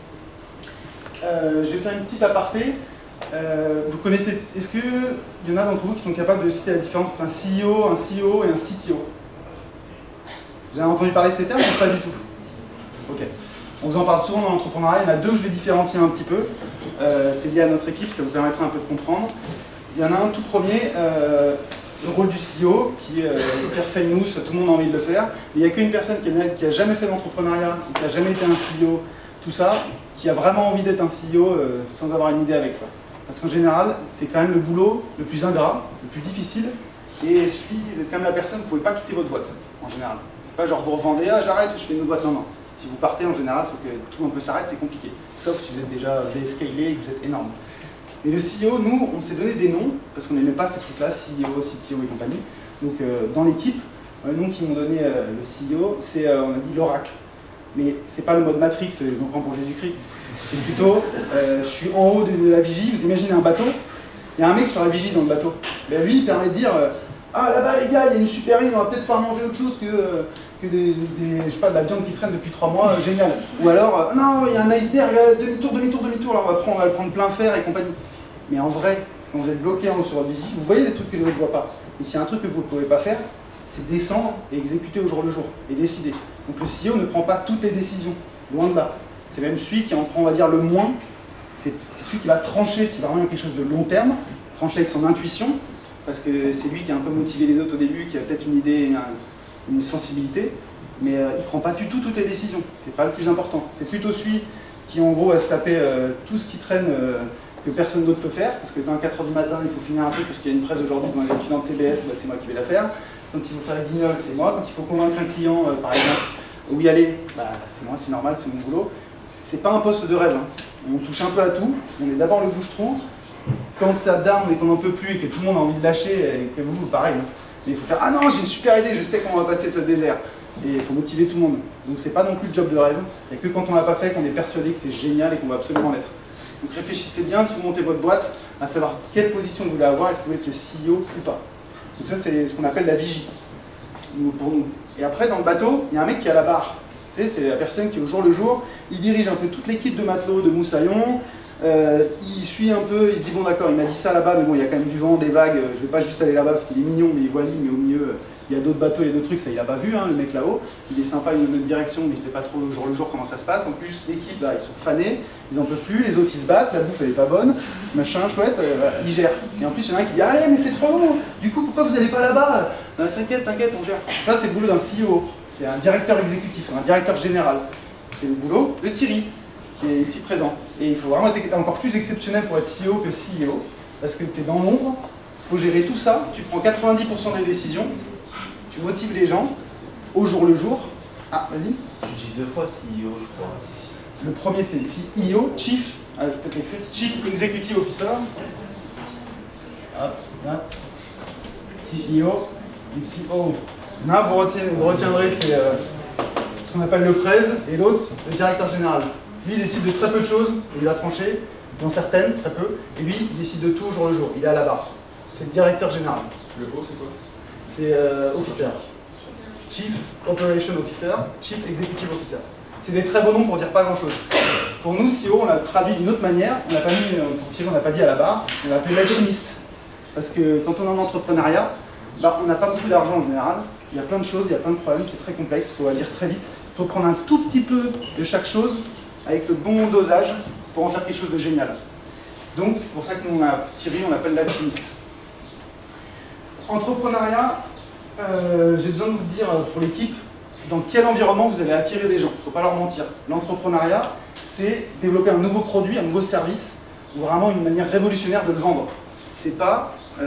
Je vais faire une petite aparté. Vous connaissez. Est-ce qu'il y en a d'entre vous qui sont capables de citer la différence entre un CEO, un CEO et un CTO? Vous avez entendu parler de ces termes ou pas du tout? Ok. On vous en parle souvent dans l'entrepreneuriat. Il y en a deux que je vais différencier un petit peu. C'est lié à notre équipe, ça vous permettra un peu de comprendre. Il y en a un tout premier, le rôle du CEO, qui est hyper famous, tout le monde a envie de le faire. Mais il n'y a qu'une personne qui n'a jamais fait d'entrepreneuriat, qui n'a jamais été un CEO, tout ça, qui a vraiment envie d'être un CEO sans avoir une idée avec. Quoi. Parce qu'en général, c'est quand même le boulot le plus ingrat, le plus difficile. Et si vous êtes quand même la personne, vous ne pouvez pas quitter votre boîte, en général. C'est pas genre vous revendez, ah j'arrête, je fais une autre boîte. Non, non. Si vous partez, en général, il faut que tout un peu s'arrête, c'est compliqué. Sauf si vous êtes déjà scalé et que vous êtes énorme. Mais le CEO, nous, on s'est donné des noms, parce qu'on n'aimait pas ces trucs-là, CEO, CTO et compagnie. Donc dans l'équipe, le nom qu'ils m'ont donné le CEO, c'est, on a dit l'oracle. Mais c'est pas le mode Matrix, je me prends pour Jésus-Christ. C'est plutôt, je suis en haut de la vigie, vous imaginez un bateau, il y a un mec sur la vigie dans le bateau. Ben lui, il permet de dire, ah là-bas les gars, il y a une super île, on va peut-être pas manger autre chose que je sais pas, de la viande qui traîne depuis 3 mois, génial. Ou alors, non, il y a un iceberg, demi-tour, là on va le prendre plein fer et compagnie. Mais en vrai, quand vous êtes bloqué en haut sur votre vigie, vous voyez des trucs que les autres ne voient pas. Et s'il y a un truc que vous ne pouvez pas faire, c'est descendre et exécuter au jour le jour, et décider. Donc le CEO ne prend pas toutes les décisions, loin de là. C'est même celui qui en prend, on va dire, le moins. C'est celui qui va trancher si vraiment il y a quelque chose de long terme, trancher avec son intuition, parce que c'est lui qui a un peu motivé les autres au début, qui a peut-être une idée, une sensibilité, mais il ne prend pas du tout toutes les décisions. C'est pas le plus important. C'est plutôt celui qui, en gros, va se taper tout ce qui traîne que personne d'autre peut faire, parce que dans 4h du matin, il faut finir un truc, parce qu'il y a une presse aujourd'hui devant les étudiants de TBS, bah, c'est moi qui vais la faire. Quand il faut faire le guignol, c'est moi. Quand il faut convaincre un client, par exemple, où y aller, bah, c'est moi, c'est normal, c'est mon boulot. C'est pas un poste de rêve. Hein. On touche un peu à tout. On est d'abord le bouche-trou. Quand ça down et qu'on n'en peut plus et que tout le monde a envie de lâcher, et que vous, pareil. Hein. Mais il faut faire « Ah non, j'ai une super idée, je sais comment on va passer ce désert ». Et il faut motiver tout le monde. Donc c'est pas non plus le job de rêve. Il n'y a que quand on l'a pas fait qu'on est persuadé que c'est génial et qu'on va absolument l'être. Donc réfléchissez bien si vous montez votre boîte à savoir quelle position vous voulez avoir, est-ce que vous voulez être le CEO ou pas. Donc ça c'est ce qu'on appelle la vigie pour nous. Et après dans le bateau, il y a un mec qui est à la barre. Vous savez, c'est la personne qui au jour le jour, il dirige un peu toute l'équipe de matelots, de moussaillons, il suit un peu, il se dit bon d'accord, il m'a dit ça là-bas, mais bon il y a quand même du vent, des vagues, je vais pas juste aller là-bas parce qu'il est mignon, mais il voit l'île, mais au milieu il y a d'autres bateaux, il y a d'autres trucs, ça il a pas vu hein, le mec là-haut, il est sympa, il nous donne une direction, mais il sait pas trop au jour le jour comment ça se passe. En plus l'équipe là, ils sont fanés, ils en peuvent plus, les autres ils se battent, la bouffe elle est pas bonne, machin, chouette, ils gèrent. Et en plus il y en a un qui dit allez mais c'est trop long, du coup pourquoi vous allez pas là-bas? T'inquiète, on gère. Ça c'est le boulot d'un CEO, c'est un directeur exécutif, un directeur général. C'est le boulot de Thierry, qui est ici présent. Et il faut vraiment être encore plus exceptionnel pour être CEO que CEO, parce que tu es dans l'ombre, il faut gérer tout ça, tu prends 90% des décisions, tu motives les gens au jour le jour. Ah, vas-y. Je dis 2 fois CEO, je crois. Le premier c'est CEO, Chief, je peux t'écrire, Chief Executive Officer. Hop, là. CEO et CEO. Là, vous retiendrez ce qu'on appelle le prez, et l'autre, le directeur général. Lui, il décide de très peu de choses, il va trancher, dans certaines, très peu, et lui, il décide de tout au jour le jour, il est à la barre. C'est le directeur général. Le haut, c'est quoi? C'est officer. Chief Operation Officer, Chief Executive Officer. C'est des très beaux noms pour dire pas grand-chose. Pour nous, CEO, on l'a traduit d'une autre manière, on n'a pas mis, pour tirer, on n'a pas dit à la barre, on l'a appelé l'alchimiste. Parce que quand on est en entrepreneuriat, bah, on n'a pas beaucoup d'argent en général, il y a plein de choses, il y a plein de problèmes, c'est très complexe, il faut agir très vite. Il faut prendre un tout petit peu de chaque chose, avec le bon dosage, pour en faire quelque chose de génial. Donc, c'est pour ça que nous, on a tiré, on l'appelle l'alchimiste. Entrepreneuriat, j'ai besoin de vous dire pour l'équipe, dans quel environnement vous allez attirer des gens. Il ne faut pas leur mentir. L'entrepreneuriat, c'est développer un nouveau produit, un nouveau service, ou vraiment une manière révolutionnaire de le vendre. C'est pas, il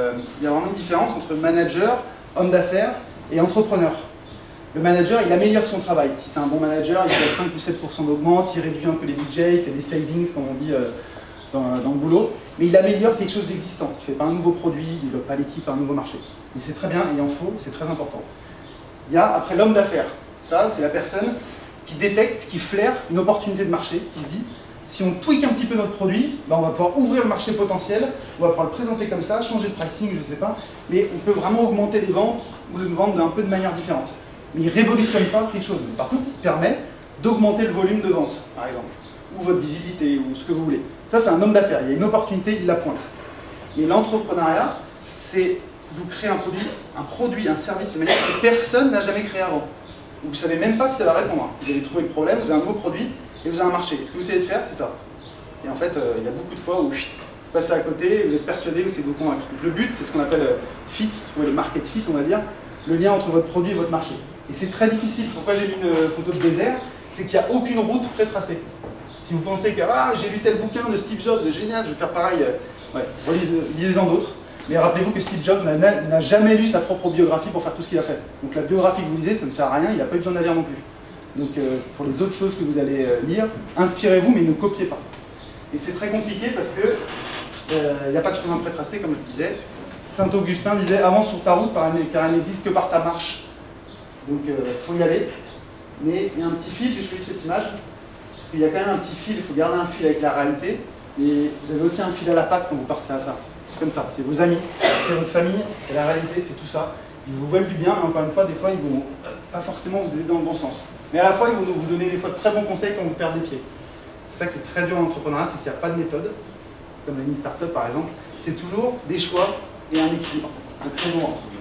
y a vraiment une différence entre manager, homme d'affaires et entrepreneur. Le manager, il améliore son travail. Si c'est un bon manager, il fait 5 ou 7% d'augmente, il réduit un peu les budgets, il fait des savings, comme on dit dans le boulot, mais il améliore quelque chose d'existant. Il ne fait pas un nouveau produit, il ne développe pas l'équipe, un nouveau marché. Et c'est très bien, il en faut, c'est très important. Il y a après l'homme d'affaires. Ça, c'est la personne qui détecte, qui flaire une opportunité de marché, qui se dit, si on tweak un petit peu notre produit, ben on va pouvoir ouvrir le marché potentiel, on va pouvoir le présenter comme ça, changer de pricing, je ne sais pas, mais on peut vraiment augmenter les ventes ou le vendre d'un peu de manière différente. Mais il ne révolutionne pas quelque chose. Mais par contre, il permet d'augmenter le volume de vente, par exemple, ou votre visibilité, ou ce que vous voulez. Ça, c'est un homme d'affaires. Il y a une opportunité, il la pointe. Mais l'entrepreneuriat, c'est vous créez un produit, un service de manière que personne n'a jamais créé avant. Vous ne savez même pas si ça va répondre. Vous avez trouvé le problème, vous avez un nouveau produit, et vous avez un marché. Ce que vous essayez de faire, c'est ça. Et en fait, il y a beaucoup de fois où vous passez à côté, vous êtes persuadé, vous essayez de vous convaincre. Donc, le but, c'est ce qu'on appelle fit, trouver le market fit, on va dire, le lien entre votre produit et votre marché. Et c'est très difficile. Pourquoi j'ai mis une photo de désert? C'est qu'il n'y a aucune route pré-tracée. Si vous pensez que j'ai lu tel bouquin de Steve Jobs, génial, je vais faire pareil, lisez-en d'autres. Mais rappelez-vous que Steve Jobs n'a jamais lu sa propre biographie pour faire tout ce qu'il a fait. Donc la biographie que vous lisez, ça ne sert à rien, il n'a pas eu besoin de la lire non plus. Donc pour les autres choses que vous allez lire, inspirez-vous, mais ne copiez pas. Et c'est très compliqué parce que il n'y a pas de chemin pré-tracé, comme je disais. Saint-Augustin disait « avance sur ta route car elle n'existe que par ta marche ». Donc il faut y aller. Mais il y a un petit fil, j'ai choisi cette image, parce qu'il y a quand même un petit fil, il faut garder un fil avec la réalité. Et vous avez aussi un fil à la patte quand vous pensez à ça. Comme ça, c'est vos amis, c'est votre famille, et la réalité c'est tout ça. Ils vous veulent du bien, mais encore une fois, des fois ils vont pas forcément vous aider dans le bon sens. Mais à la fois, ils vont vous donner des fois de très bons conseils quand vous perdez pied. C'est ça qui est très dur en entrepreneuriat, c'est qu'il n'y a pas de méthode, comme la Lean Startup par exemple. C'est toujours des choix et un équilibre, un très bon entre.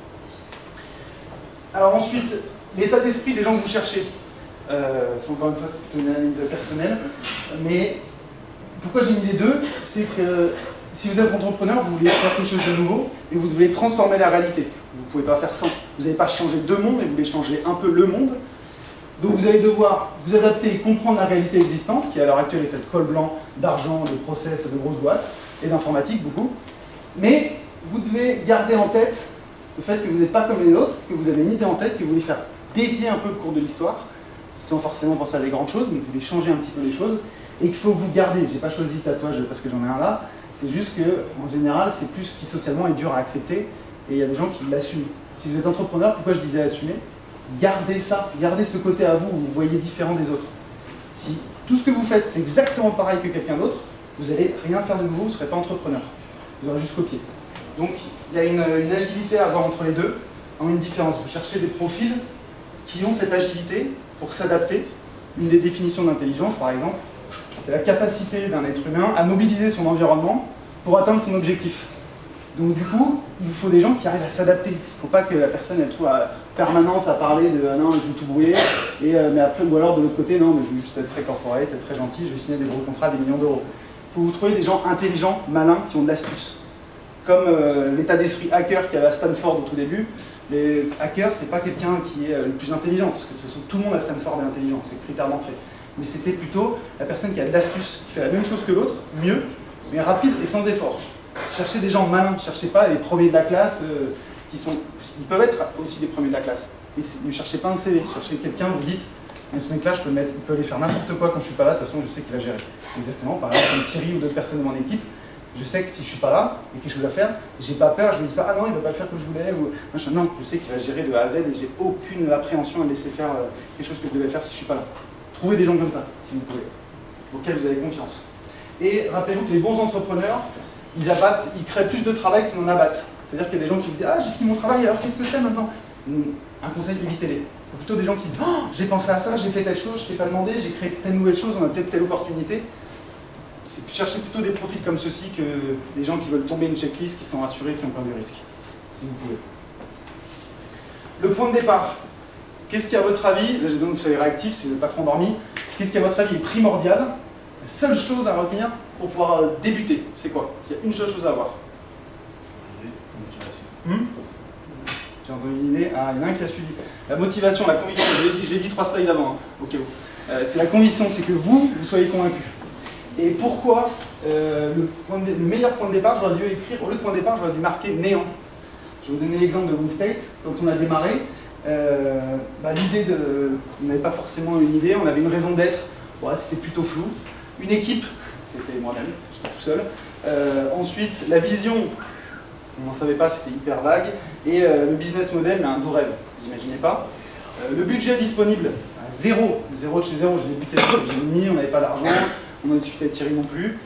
Alors ensuite, l'état d'esprit des gens que vous cherchez. Encore une fois, c'est plutôt une analyse personnelle. Mais pourquoi j'ai mis les deux? C'est que si vous êtes entrepreneur, vous voulez faire quelque chose de nouveau et vous devez transformer la réalité. Vous ne pouvez pas faire sans. Vous n'allez pas changer deux mondes, mais vous voulez changer un peu le monde. Donc vous allez devoir vous adapter et comprendre la réalité existante, qui à l'heure actuelle est faite de col blanc, d'argent, de process, de grosses boîtes, et d'informatique beaucoup. Mais vous devez garder en tête le fait que vous n'êtes pas comme les autres, que vous avez une idée en tête, que vous voulez faire dévier un peu le cours de l'histoire, sans forcément penser à des grandes choses, mais vous voulez changer un petit peu les choses, et qu'il faut que vous garder. Je n'ai pas choisi tatouage parce que j'en ai un là, c'est juste qu'en général, c'est plus ce qui socialement est dur à accepter, et il y a des gens qui l'assument. Si vous êtes entrepreneur, pourquoi je disais assumer? Gardez ça, gardez ce côté à vous où vous voyez différent des autres. Si tout ce que vous faites, c'est exactement pareil que quelqu'un d'autre, vous n'allez rien faire de nouveau, vous ne serez pas entrepreneur. Vous aurez juste copié. Donc, il y a une agilité à avoir entre les deux, en une différence. Vous cherchez des profils qui ont cette agilité pour s'adapter. Une des définitions d'intelligence, par exemple, c'est la capacité d'un être humain à mobiliser son environnement pour atteindre son objectif. Donc du coup, il vous faut des gens qui arrivent à s'adapter. Il ne faut pas que la personne elle trouve à permanence à parler de ah non, je veux tout brouiller, mais après, ou alors de l'autre côté, non, mais je veux juste être très corporate, être très gentil, je vais signer des gros contrats, des millions d'euros. Il faut vous trouver des gens intelligents, malins, qui ont de l'astuce. Comme l'état d'esprit hacker qu'il y avait à Stanford au tout début. Les hackers, c'est pas quelqu'un qui est le plus intelligent, parce que de toute façon, tout le monde à Stanford est intelligent, c'est le critère d'entrée. Mais c'était plutôt la personne qui a de l'astuce, qui fait la même chose que l'autre, mieux, mais rapide et sans effort. Cherchez des gens malins, cherchez pas les premiers de la classe, ils peuvent être aussi les premiers de la classe. Mais ne cherchez pas un CV, cherchez quelqu'un, vous dites, ce mec-là, il peut aller faire n'importe quoi quand je suis pas là, de toute façon, je sais qu'il va gérer. Exactement, par exemple, comme Thierry ou d'autres personnes de mon équipe, Je sais que si je suis pas là, il y a quelque chose à faire, j'ai pas peur, je me dis pas ah non, il va pas le faire comme je voulais, ou machin. Non, je sais qu'il va gérer de A à Z et j'ai aucune appréhension à laisser faire quelque chose que je devais faire si je suis pas là. Trouvez des gens comme ça, si vous pouvez, auxquels vous avez confiance. Et rappelez-vous que les bons entrepreneurs, ils créent plus de travail qu'ils n'en abattent. C'est-à-dire qu'il y a des gens qui vous disent ah j'ai fini mon travail, alors qu'est-ce que je fais maintenant? Un conseil, évitez-les. C'est plutôt des gens qui se disent oh, j'ai pensé à ça, j'ai fait telle chose, je t'ai pas demandé, j'ai créé telle nouvelle chose, on a peut-être telle opportunité. Cherchez plutôt des profils comme ceux-ci que les gens qui veulent tomber une checklist, qui sont rassurés, qui ont peur du risque, si vous pouvez. Le point de départ. Qu'est-ce qui, à votre avis, là donc vous soyez réactif si vous n'êtes pas trop endormi, qu'est-ce qui, à votre avis, est primordial? La seule chose à retenir pour pouvoir débuter, c'est quoi? Il y a une seule chose à avoir. J'ai entendu une idée. Ah, il y en a un qui a suivi. La motivation, la conviction, je l'ai dit 3 slides avant, hein, au cas où. C'est la conviction, c'est que vous soyez convaincu. Et pourquoi le meilleur point de départ, j'aurais dû écrire, au lieu de point de départ, j'aurais dû marquer néant. Je vais vous donner l'exemple de WinState. Quand on a démarré, l'idée de. On n'avait pas forcément une idée, on avait une raison d'être, c'était plutôt flou. Une équipe, c'était moi-même, j'étais tout seul. Ensuite, la vision, on n'en savait pas, c'était hyper vague. Et le business model, mais un doux rêve, vous n'imaginez pas. Le budget disponible, zéro de chez zéro, je débutais le génie, on n'avait pas d'argent. On en discutait avec Thierry non plus.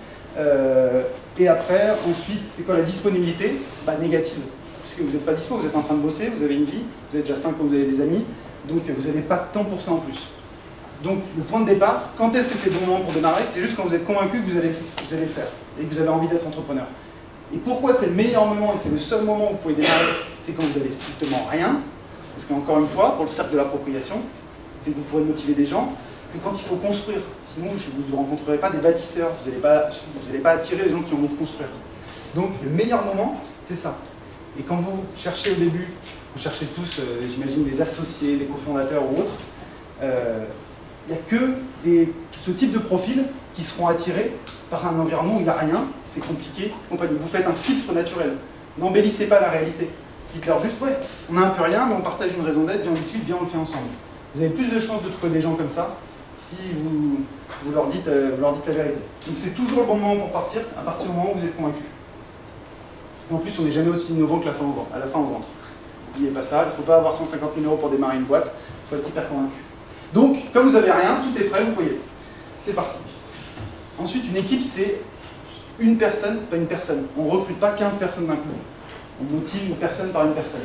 Et après, ensuite, c'est quoi la disponibilité? Négative. Puisque vous n'êtes pas dispo, vous êtes en train de bosser, vous avez une vie, vous avez déjà 5 ans, vous avez des amis, donc vous n'avez pas de temps pour ça en plus. Donc le point de départ, quand est-ce que c'est le bon moment pour démarrer? C'est juste quand vous êtes convaincu que vous allez le faire et que vous avez envie d'être entrepreneur. Et pourquoi c'est le meilleur moment et c'est le seul moment où vous pouvez démarrer? C'est quand vous avez strictement rien. Parce qu'encore une fois, pour le cercle de l'appropriation, c'est que vous pourrez motiver des gens que quand il faut construire. Sinon, vous ne rencontrerez pas des bâtisseurs, vous n'allez pas attirer les gens qui ont envie de construire. Donc, le meilleur moment, c'est ça. Et quand vous cherchez au début, vous cherchez tous, j'imagine, des associés, des cofondateurs ou autres, il n'y a que ce type de profil qui seront attirés par un environnement où il n'y a rien, c'est compliqué, c'est compagnie. Vous faites un filtre naturel. N'embellissez pas la réalité. Dites-leur juste, ouais, on n'a un peu rien, mais on partage une raison d'être, viens on discute, viens on le fait ensemble. Vous avez plus de chances de trouver des gens comme ça si vous leur dites la vérité. Donc c'est toujours le bon moment pour partir, à partir du moment où vous êtes convaincu. Et en plus, on n'est jamais aussi innovant que à la fin au ventre. N'oubliez pas ça, il ne faut pas avoir 150 000 € pour démarrer une boîte, il faut être hyper convaincu. Donc, comme vous n'avez rien, tout est prêt, vous pouvez. C'est parti. Ensuite, une équipe, c'est une personne, pas une personne. On ne recrute pas 15 personnes d'un coup. On motive une personne par une personne.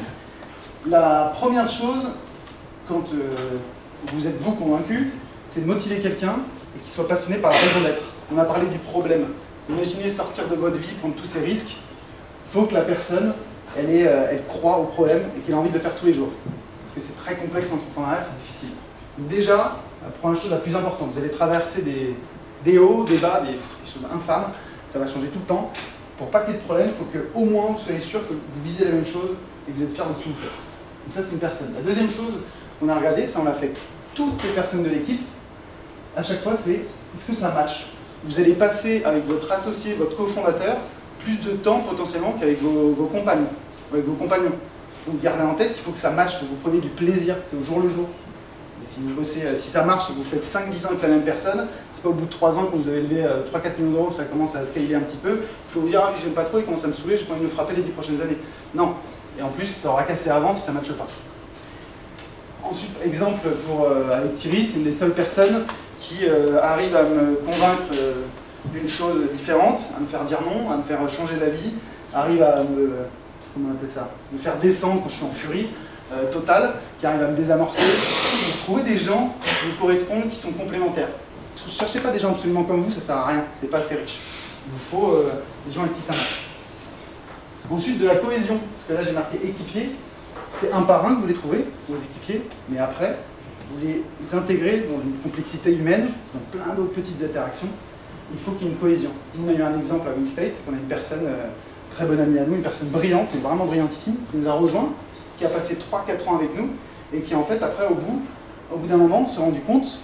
La première chose, quand vous êtes vous convaincu, c'est de motiver quelqu'un et qu'il soit passionné par la raison d'être. On a parlé du problème. Imaginez sortir de votre vie, prendre tous ces risques. Il faut que la personne, elle croit au problème et qu'elle a envie de le faire tous les jours. Parce que c'est très complexe l'entrepreneuriat, c'est difficile. Donc déjà, la première chose la plus importante, vous allez traverser des hauts, des bas, des choses infâmes. Ça va changer tout le temps. Pour pas qu'il y ait de problème, il faut qu'au moins vous soyez sûr que vous visez la même chose et que vous êtes fier de ce que vous faites. Donc ça, c'est une personne. La deuxième chose qu'on a regardé, ça on l'a fait toutes les personnes de l'équipe, à chaque fois, c'est est-ce que ça match? Vous allez passer avec votre associé, votre cofondateur, plus de temps potentiellement qu'avec vos compagnons. Avec vos compagnons. Vous gardez en tête qu'il faut que ça matche, que vous preniez du plaisir, c'est au jour le jour. Et si vous bossez, si ça marche et que vous faites 5-10 ans avec la même personne, c'est pas au bout de 3 ans quand vous avez levé 3-4 millions d'euros que ça commence à scaler un petit peu, il faut vous dire ah oui, j'aime pas trop, il commence à me saouler, j'ai pas envie de me frapper les 10 prochaines années. Non. Et en plus, ça aura cassé avant si ça ne matche pas. Ensuite, exemple avec Thierry, c'est une des seules personnes qui arrive à me convaincre d'une chose différente, à me faire dire non, à me faire changer d'avis, arrive à comment on appelle ça, me faire descendre quand je suis en furie totale, qui arrive à me désamorcer. Vous trouvez des gens qui vous correspondent, qui sont complémentaires. Ne cherchez pas des gens absolument comme vous, ça ne sert à rien, c'est pas assez riche. Il vous faut des gens avec qui ça marche. Ensuite, de la cohésion, parce que là j'ai marqué équipier. C'est un par un que vous les trouvez, vos équipiers, mais après, vous les intégrer dans une complexité humaine, dans plein d'autres petites interactions. Il faut qu'il y ait une cohésion. On a eu un exemple à WinState, c'est qu'on a une personne très bonne amie à nous, une personne brillante, vraiment brillantissime, qui nous a rejoints, qui a passé 3-4 ans avec nous, et qui en fait, après, au bout d'un moment, s'est rendu compte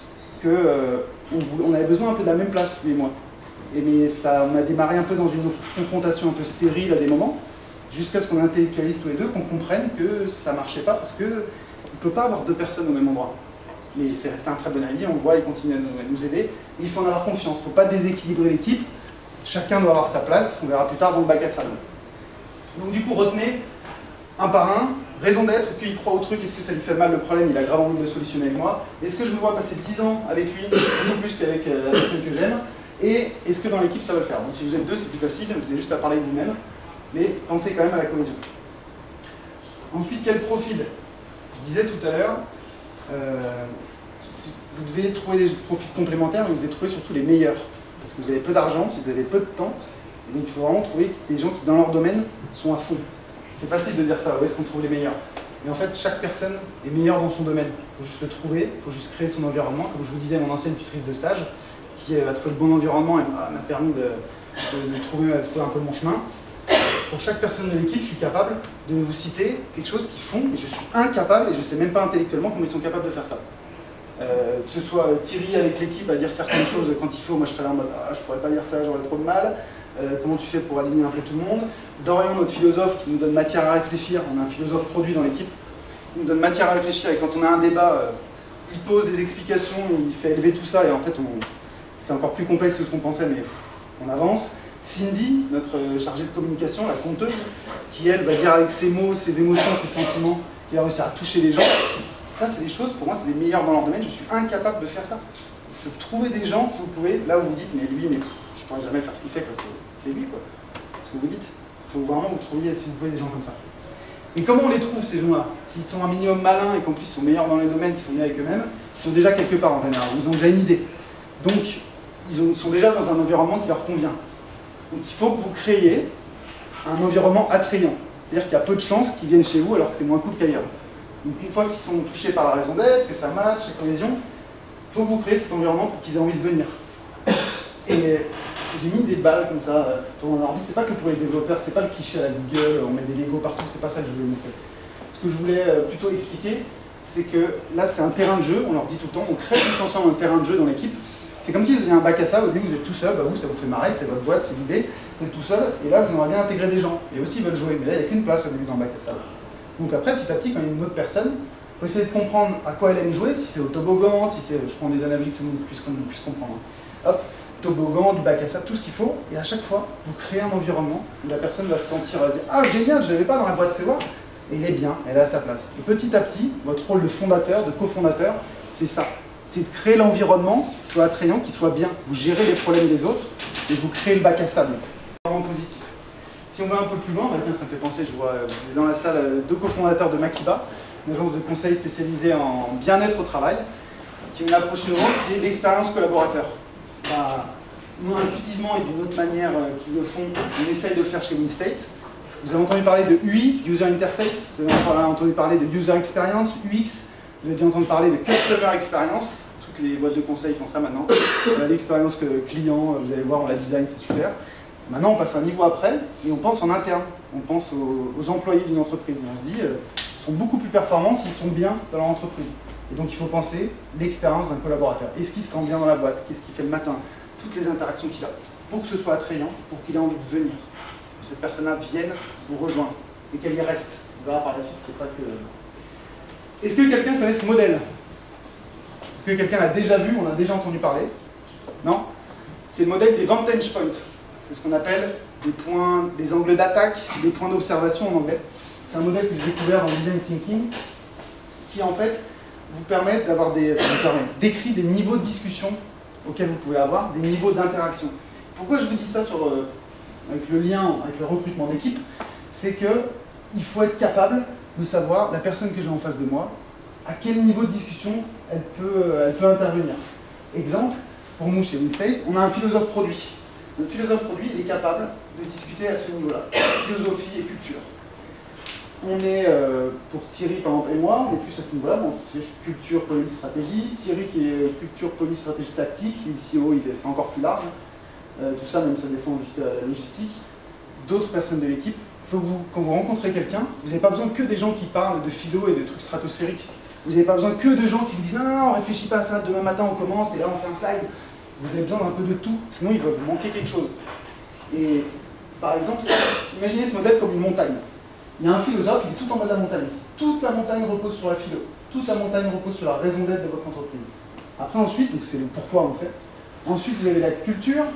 qu'on avait besoin un peu de la même place, lui et moi. Mais on a démarré un peu dans une confrontation un peu stérile à des moments, jusqu'à ce qu'on intellectualise tous les deux, qu'on comprenne que ça ne marchait pas, parce qu'on ne peut pas avoir 2 personnes au même endroit. Mais c'est resté un très bon ami, on le voit, il continue à nous aider. Il faut en avoir confiance, il ne faut pas déséquilibrer l'équipe, Chacun doit avoir sa place, on verra plus tard dans le bac à sable. Donc du coup, retenez un par un, raison d'être, est-ce qu'il croit au truc, est-ce que ça lui fait mal le problème, il a grave envie de le solutionner avec moi, est-ce que je me vois passer 10 ans avec lui, beaucoup plus qu'avec la personne que j'aime, et est-ce que dans l'équipe ça va le faire. Bon, si vous êtes deux, c'est plus facile, vous avez juste à parler de vous-même, mais pensez quand même à la cohésion. Ensuite, quel profil? Je disais tout à l'heure, vous devez trouver des profils complémentaires, mais vous devez trouver surtout les meilleurs. Parce que vous avez peu d'argent, vous avez peu de temps, et donc il faut vraiment trouver des gens qui, dans leur domaine, sont à fond. C'est facile de dire ça, où est-ce qu'on trouve les meilleurs? Mais en fait, chaque personne est meilleure dans son domaine. Il faut juste le trouver, il faut juste créer son environnement. Comme je vous disais, mon ancienne tutrice de stage, qui a trouvé le bon environnement et m'a permis de trouver un peu mon chemin. Pour chaque personne de l'équipe, je suis capable de vous citer quelque chose qu'ils font, et je suis incapable, et je ne sais même pas intellectuellement comment ils sont capables de faire ça. Que ce soit Thierry avec l'équipe à dire certaines choses quand il faut, moi je serais là en mode ah, je pourrais pas dire ça, j'aurais trop de mal. Comment tu fais pour aligner un peu tout le monde? Dorian, notre philosophe, qui nous donne matière à réfléchir, on a un philosophe produit dans l'équipe, il nous donne matière à réfléchir, et quand on a un débat, il pose des explications, il fait élever tout ça, et en fait c'est encore plus complexe que ce qu'on pensait, mais on avance. Cindy, notre chargée de communication, la conteuse, qui elle va dire avec ses mots, ses émotions, ses sentiments, qui va réussir à toucher les gens. Ça, c'est des choses, pour moi, c'est les meilleurs dans leur domaine. Je suis incapable de faire ça. Donc, trouvez des gens, si vous pouvez, là où vous dites, mais lui, mais je ne pourrais jamais faire ce qu'il fait, c'est lui, quoi. Ce que vous dites. Il faut vraiment vous trouviez, si vous pouvez, des gens comme ça. Et comment on les trouve, ces gens-là? S'ils sont un minimum malins et qu'en plus ils sont meilleurs dans les domaines, qu'ils sont bien avec eux-mêmes, ils sont déjà quelque part en général. Ils ont déjà une idée. Donc, ils sont déjà dans un environnement qui leur convient. Donc, il faut que vous créiez un environnement attrayant. C'est-à-dire qu'il y a peu de chances qu'ils viennent chez vous alors que c'est moins cool qu'ailleurs. Donc une fois qu'ils sont touchés par la raison d'être, que ça match, la cohésion, il faut que vous créez cet environnement pour qu'ils aient envie de venir. Et j'ai mis des balles comme ça sur mon ordi, c'est pas que pour les développeurs, c'est pas le cliché à la Google, on met des Lego partout, c'est pas ça que je voulais montrer. Ce que je voulais plutôt expliquer, c'est que là c'est un terrain de jeu, on leur dit tout le temps, on crée tous ensemble un terrain de jeu dans l'équipe. C'est comme si vous aviez un bac à sable, au début vous êtes tout seul, bah vous ça vous fait marrer, c'est votre boîte, c'est l'idée, vous êtes tout seul, et là vous aimeriez bien intégrer des gens, et aussi ils veulent jouer, mais là il n'y a qu'une place au début dans le bac à sable. Donc après, petit à petit, quand il y a une autre personne, il faut essayer de comprendre à quoi elle aime jouer, si c'est au toboggan, si c'est, je prends des analogies que tout le monde puisse comprendre. Hop, toboggan, du bac à sable, tout ce qu'il faut, et à chaque fois, vous créez un environnement où la personne va se sentir, elle va se dire « Ah génial, je ne l'avais pas dans la boîte, fais voir !» Et il est bien, elle est à sa place. Et petit à petit, votre rôle de fondateur, de cofondateur, c'est ça. C'est de créer l'environnement qui soit attrayant, qui soit bien. Vous gérez les problèmes des autres, et vous créez le bac à sable. Vraiment positif. Si on va un peu plus loin, bah tiens, ça me fait penser, je vois dans la salle deux cofondateurs de Makiba, une agence de conseil spécialisée en bien-être au travail, qui ont une approche innovante qui est l'expérience collaborateur. Bah, nous, intuitivement et d'une autre manière qu'ils le font, on essaye de le faire chez WinState. Vous avez entendu parler de UI, User Interface, vous avez entendu parler de User Experience, UX, vous avez dû entendre parler de Customer Experience, toutes les boîtes de conseil font ça maintenant. L'expérience client, vous allez voir, on la design, c'est super. Maintenant, on passe un niveau après et on pense en interne. On pense aux employés d'une entreprise. Et on se dit, ils sont beaucoup plus performants s'ils sont bien dans leur entreprise. Et donc, il faut penser l'expérience d'un collaborateur. Est-ce qu'il se sent bien dans la boîte? Qu'est-ce qu'il fait le matin? Toutes les interactions qu'il a. Pour que ce soit attrayant, pour qu'il ait envie de venir. Que cette personne-là vienne vous rejoindre et qu'elle y reste. On verra par la suite, c'est pas que... Est-ce que quelqu'un connaît ce modèle? Est-ce que quelqu'un l'a déjà vu? On a déjà entendu parler? Non? C'est le modèle des Vantage Points. C'est ce qu'on appelle des points, des angles d'attaque, des points d'observation en anglais. C'est un modèle que j'ai découvert en design thinking qui en fait vous permet d'avoir décrit des niveaux de discussion auxquels vous pouvez avoir, des niveaux d'interaction. Pourquoi je vous dis ça avec le lien, avec le recrutement d'équipe? C'est qu'il faut être capable de savoir, la personne que j'ai en face de moi, à quel niveau de discussion elle peut intervenir. Exemple, pour nous chez WinState, on a un philosophe produit. Notre philosophe produit, il est capable de discuter à ce niveau-là, philosophie et culture. On est, pour Thierry par exemple et moi, on est plus à ce niveau-là, bon, je suis culture, police, stratégie, Thierry qui est culture, police, stratégie, tactique, lui le CEO, c'est encore plus large, tout ça, même ça défend jusqu'à la logistique. D'autres personnes de l'équipe, quand vous rencontrez quelqu'un, vous n'avez pas besoin que des gens qui parlent de philo et de trucs stratosphériques. Vous n'avez pas besoin que de gens qui vous disent « Non, on réfléchit pas à ça, demain matin on commence et là on fait un slide ». Vous avez besoin d'un peu de tout, sinon il va vous manquer quelque chose. Et par exemple, imaginez ce modèle comme une montagne. Il y a un philosophe, il est tout en bas de la montagne. Toute la montagne repose sur la philo. Toute la montagne repose sur la raison d'être de votre entreprise. Après ensuite, donc c'est le pourquoi on fait. Ensuite vous avez la culture,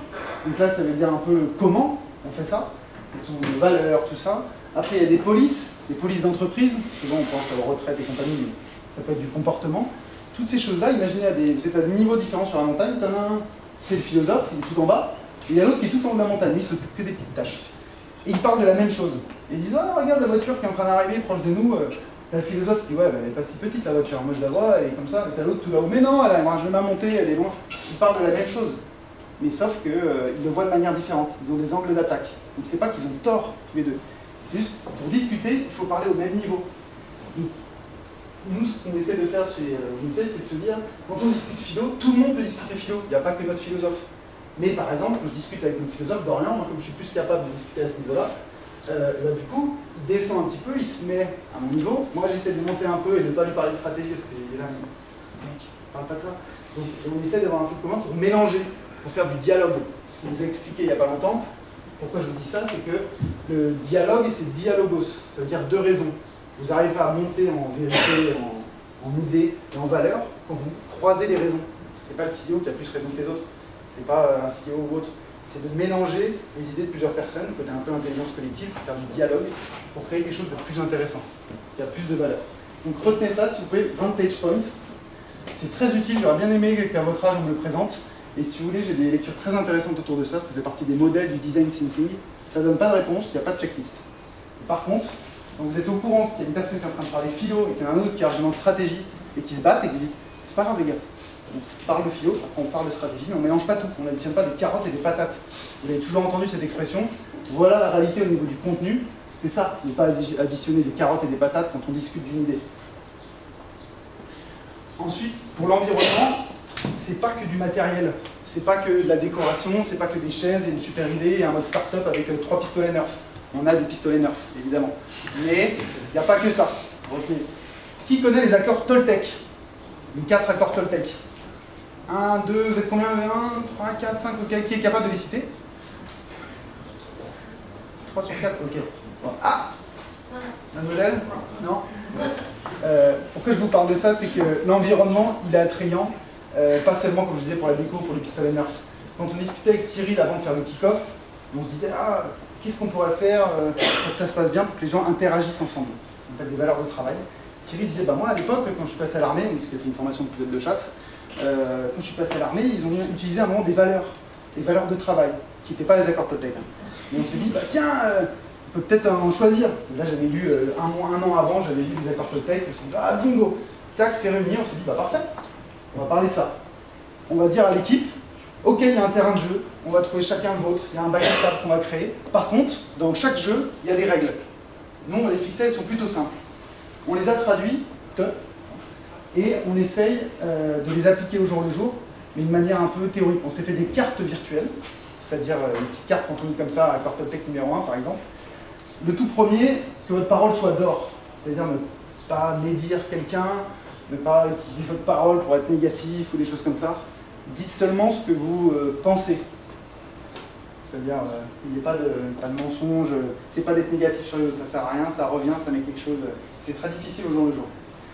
Donc là, ça veut dire un peu le comment on fait ça, quelles sont nos valeurs, tout ça. Après, il y a des polices d'entreprise. Souvent, on pense aux retraites et compagnie, mais ça peut être du comportement. Toutes ces choses-là, imaginez, vous êtes à des niveaux différents sur la montagne. Tu en as un, c'est le philosophe, il est tout en bas, et il y a l'autre qui est tout en haut de la montagne, lui, il s'occupe que des petites tâches. Et ils parlent de la même chose. Et ils disent, oh, regarde la voiture qui est en train d'arriver proche de nous. T'as le philosophe qui dit, ouais, elle est pas si petite la voiture, moi je la vois, elle est comme ça. Et t'as l'autre tout là-haut, mais non, elle a je vais la monter, elle est loin. Ils parlent de la même chose. Mais sauf qu'ils le voient de manière différente. Ils ont des angles d'attaque. Donc c'est pas qu'ils ont tort, tous les deux. Juste, pour discuter, il faut parler au même niveau. Donc, nous, ce qu'on essaie de faire chez Vincent, c'est de se dire, quand on discute philo, tout le monde peut discuter philo. Il n'y a pas que notre philosophe. Mais par exemple, quand je discute avec mon philosophe, Dorian, moi, comme je suis plus capable de discuter à ce niveau-là, du coup, il descend un petit peu, il se met à mon niveau. Moi, j'essaie de monter un peu et de ne pas lui parler de stratégie, parce qu'il est là, mec, il ne parle pas de ça. Donc, on essaie d'avoir un truc commun pour mélanger, pour faire du dialogue. Ce qu'il nous a expliqué il n'y a pas longtemps. Pourquoi je vous dis ça, c'est que le dialogue, c'est dialogos. Ça veut dire deux raisons. Vous arriverez à monter en vérité, en idée et en valeur quand vous croisez les raisons. Ce n'est pas le CEO qui a plus raison que les autres. Ce n'est pas un CEO ou autre. C'est de mélanger les idées de plusieurs personnes, côté un peu intelligence collective, pour faire du dialogue, pour créer quelque chose de plus intéressant, qui a plus de valeur. Donc retenez ça, si vous pouvez, Vantage Point. C'est très utile, j'aurais bien aimé qu'à votre âge on me le présente. Et si vous voulez, j'ai des lectures très intéressantes autour de ça, ça fait partie des modèles du design thinking. Ça ne donne pas de réponse, il n'y a pas de checklist. Par contre, donc vous êtes au courant qu'il y a une personne qui est en train de parler philo et qu'il y en a un autre qui argumente stratégie et qui se battent et qui dit c'est pas grave les gars, on parle de philo, après on parle de stratégie, mais on ne mélange pas tout, on n'additionne pas des carottes et des patates. Vous avez toujours entendu cette expression, voilà la réalité au niveau du contenu, c'est ça, ne pas additionner des carottes et des patates quand on discute d'une idée. Ensuite, pour l'environnement, c'est pas que du matériel, c'est pas que de la décoration, c'est pas que des chaises et une super idée et un mode start-up avec 3 pistolets Nerf. On a des pistolets Nerf, évidemment. Mais il n'y a pas que ça. Okay. Qui connaît les accords Toltec? Les 4 accords Toltec. 1, 2, vous êtes combien? 1, 3, 4, 5, ok. Qui est capable de les citer? 3 sur 4, ok. Ah! Mademoiselle? Non? Pourquoi je vous parle de ça? C'est que l'environnement, il est attrayant. Pas seulement, comme je disais, pour la déco, pour les pistolets Nerf. Quand on discutait avec Thierry avant de faire le kick-off, on se disait, ah, qu'est-ce qu'on pourrait faire pour que ça se passe bien, pour que les gens interagissent ensemble, en fait, des valeurs de travail. Thierry disait, bah moi à l'époque, quand je suis passé à l'armée, parce qu'il a fait une formation de pilote de chasse, quand je suis passé à l'armée, ils ont utilisé à un moment des valeurs de travail, qui n'étaient pas les accords Toltec. Et on s'est dit, bah tiens, on peut peut-être en choisir. Et là j'avais lu, un an avant, j'avais lu les accords Toltec, on s'est dit, ah bingo, tac, c'est réuni, on s'est dit, bah parfait. On va parler de ça. On va dire à l'équipe, ok, il y a un terrain de jeu, on va trouver chacun le vôtre, il y a un bac à sable qu'on va créer. Par contre, dans chaque jeu, il y a des règles. Nous, on les fixait, elles sont plutôt simples. On les a traduites et on essaye de les appliquer au jour le jour, mais de manière un peu théorique. On s'est fait des cartes virtuelles, c'est-à-dire des petites cartes qu'on tourne comme ça, accord Toltec numéro 1 par exemple. Le tout premier, que votre parole soit d'or, c'est-à-dire ne pas médire quelqu'un, ne pas utiliser votre parole pour être négatif ou des choses comme ça. Dites seulement ce que vous pensez. C'est-à-dire, il n'y a pas de mensonge, c'est pas d'être négatif sur les autres, ça sert à rien, ça revient, ça met quelque chose. C'est très difficile au jour le jour.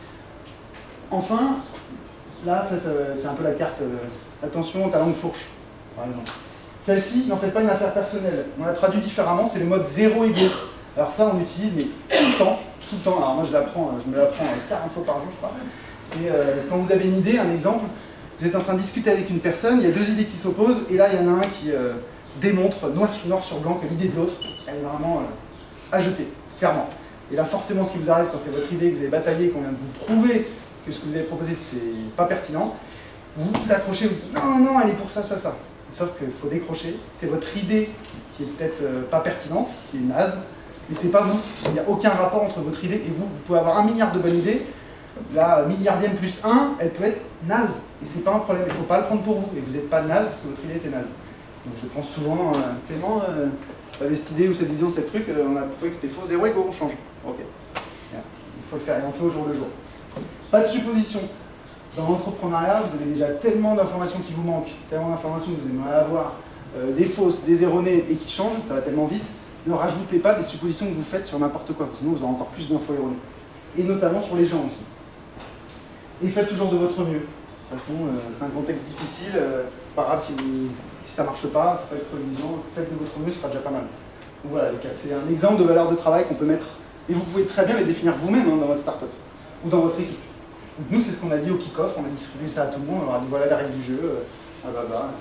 Enfin, là, c'est un peu la carte attention, ta langue fourche, par exemple. Celle-ci, n'en faites pas une affaire personnelle. On l'a traduit différemment, c'est le mode zéro égo. Alors ça, on l'utilise, mais tout le temps. Alors moi, je me l'apprends 40 fois par jour, je crois. C'est quand vous avez une idée, un exemple, vous êtes en train de discuter avec une personne, il y a deux idées qui s'opposent, et là, il y en a un qui démontre, noir sur blanc, que l'idée de l'autre, elle est vraiment à jeter, clairement. Et là, forcément, ce qui vous arrive quand c'est votre idée, que vous avez bataillé, qu'on vient de vous prouver que ce que vous avez proposé, c'est pas pertinent, vous vous accrochez, vous dites non, non, elle est pour ça, ça, ça. Sauf qu'il faut décrocher, c'est votre idée qui est peut-être pas pertinente, qui est naze, mais c'est pas vous. Il n'y a aucun rapport entre votre idée et vous. Vous pouvez avoir 1 milliard de bonnes idées, la milliardième plus 1, elle peut être naze, et c'est pas un problème, il ne faut pas le prendre pour vous, et vous n'êtes pas naze parce que votre idée était naze. Donc je prends souvent, Clément, t'avais cette idée ou cette vision, ce truc, on a prouvé que c'était faux, zéro égo, on change. Ok. Il faut le faire, et on fait au jour le jour. Pas de supposition. Dans l'entrepreneuriat, vous avez déjà tellement d'informations qui vous manquent, tellement d'informations que vous aimeriez avoir, des fausses, des erronées, et qui changent, ça va tellement vite. Ne rajoutez pas des suppositions que vous faites sur n'importe quoi, sinon vous aurez encore plus d'infos erronées. Et notamment sur les gens aussi. Et faites toujours de votre mieux. toute façon, c'est un contexte difficile, c'est pas grave si ça marche pas, faut pas être exigeant, faites de votre mieux, ce sera déjà pas mal. Donc voilà, les 4, c'est un exemple de valeur de travail qu'on peut mettre, et vous pouvez très bien les définir vous-même dans votre startup, ou dans votre équipe. Donc nous, c'est ce qu'on a dit au kick-off, on a distribué ça à tout le monde, on leur a dit voilà les règles du jeu, blablabla.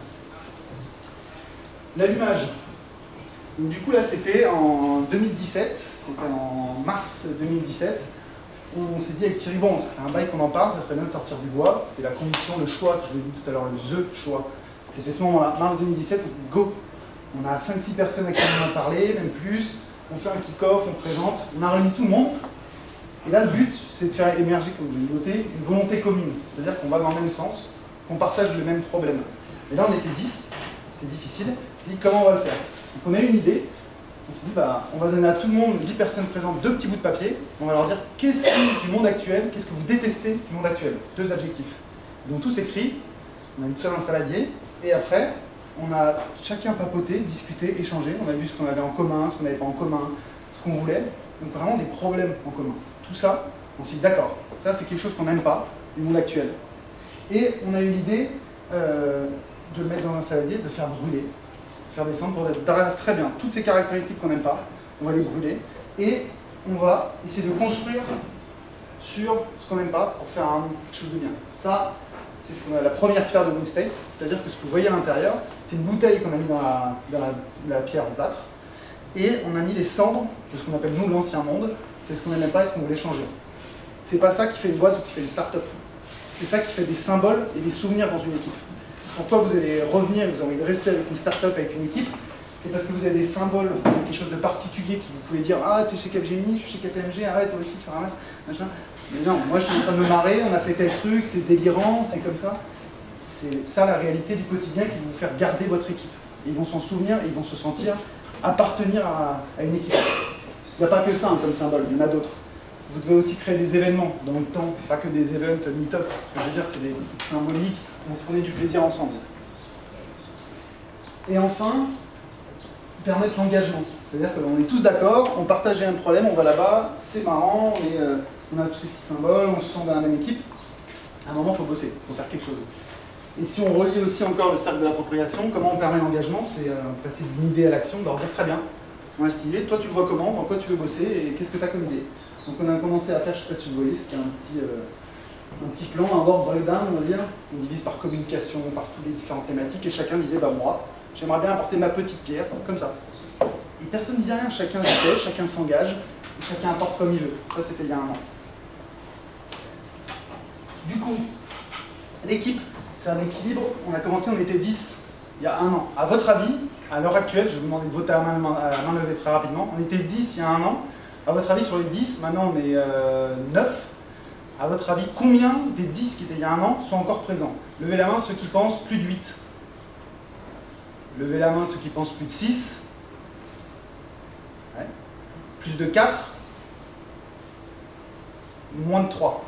L'allumage. Donc du coup là, c'était en 2017, c'était en mars 2017, on s'est dit avec Thierry, bon, ça fait un bail qu'on en parle, ça serait bien de sortir du bois, c'est la condition, le choix que je vous ai dit tout à l'heure, le choix. C'était ce moment-là, mars 2017, on dit go. On a 5-6 personnes à qui on en a parlé, même plus, on fait un kick-off, on présente, on a réuni tout le monde. Et là, le but, c'est de faire émerger, comme vous l'avez noté, une volonté commune. C'est-à-dire qu'on va dans le même sens, qu'on partage le même problème. Et là, on était 10, c'était difficile, on s'est dit comment on va le faire. Donc on a eu une idée, on s'est dit, bah, on va donner à tout le monde, 10 personnes présentes, 2 petits bouts de papier, on va leur dire qu'est-ce que du monde actuel, qu'est-ce que vous détestez du monde actuel. 2 adjectifs. Ils ont tous écrit, on a une seule un saladier, et après, on a chacun papoté, discuté, échangé, on a vu ce qu'on avait en commun, ce qu'on n'avait pas en commun, ce qu'on voulait, donc vraiment des problèmes en commun. Tout ça, on s'est dit d'accord, ça c'est quelque chose qu'on n'aime pas du monde actuel. Et on a eu l'idée de le mettre dans un saladier, de faire brûler, de faire descendre pour dire très bien, toutes ces caractéristiques qu'on n'aime pas, on va les brûler, et on va essayer de construire sur ce qu'on n'aime pas pour faire quelque chose de bien. Ça, c'est ce qu'on a la première pierre de WinState, c'est-à-dire que ce que vous voyez à l'intérieur, c'est une bouteille qu'on a mis dans la pierre en plâtre, et on a mis les cendres de ce qu'on appelle nous l'ancien monde. C'est ce qu'on n'aimait pas et ce qu'on voulait changer. C'est pas ça qui fait une boîte ou qui fait une start-up. C'est ça qui fait des symboles et des souvenirs dans une équipe. Pourquoi vous allez revenir et vous avez envie de rester avec une start-up, avec une équipe? C'est parce que vous avez des symboles, quelque chose de particulier qui vous pouvez dire ah t'es chez Capgemini, je suis chez KPMG, arrête toi aussi tu ramasses, machin. Mais non, moi je suis en train de me marrer, on a fait tel truc, c'est délirant, c'est comme ça. C'est ça la réalité du quotidien qui va vous faire garder votre équipe. Ils vont s'en souvenir, ils vont se sentir appartenir à une équipe. Il n'y a pas que ça comme symbole, il y en a d'autres. Vous devez aussi créer des événements dans le temps, pas que des events meet-up. Ce que je veux dire, c'est des trucs symboliques, on se prenait du plaisir ensemble. Et enfin, permettre l'engagement. C'est-à-dire qu'on est tous d'accord, on partage un problème, on va là-bas, c'est marrant, on a tous ces petits symboles, on se sent dans la même équipe. À un moment, il faut bosser, il faut faire quelque chose. Et si on relie aussi encore le cercle de l'appropriation, comment on permet l'engagement? C'est passer d'une idée à l'action, de leur dire très bien. On a cette idée, toi tu le vois comment, dans quoi tu veux bosser et qu'est-ce que tu as comme idée. Donc on a commencé à faire, je ne sais pas si vous voyez, ce qui est un petit plan, un board breakdown on va dire. On divise par communication, par toutes les différentes thématiques et chacun disait bah moi, j'aimerais bien apporter ma petite pierre, comme ça. Et personne ne disait rien, chacun disait, chacun s'engage, et chacun apporte comme il veut. Ça c'était il y a un an. Du coup, l'équipe, c'est un équilibre, on a commencé, on était 10 il y a un an. À votre avis, à l'heure actuelle, je vais vous demander de voter à la main levée très rapidement, on était 10 il y a un an. À votre avis, sur les 10, maintenant on est 9. À votre avis, combien des 10 qui étaient il y a un an sont encore présents? Levez la main ceux qui pensent plus de 8. Levez la main ceux qui pensent plus de 6. Ouais. Plus de 4. Moins de 3.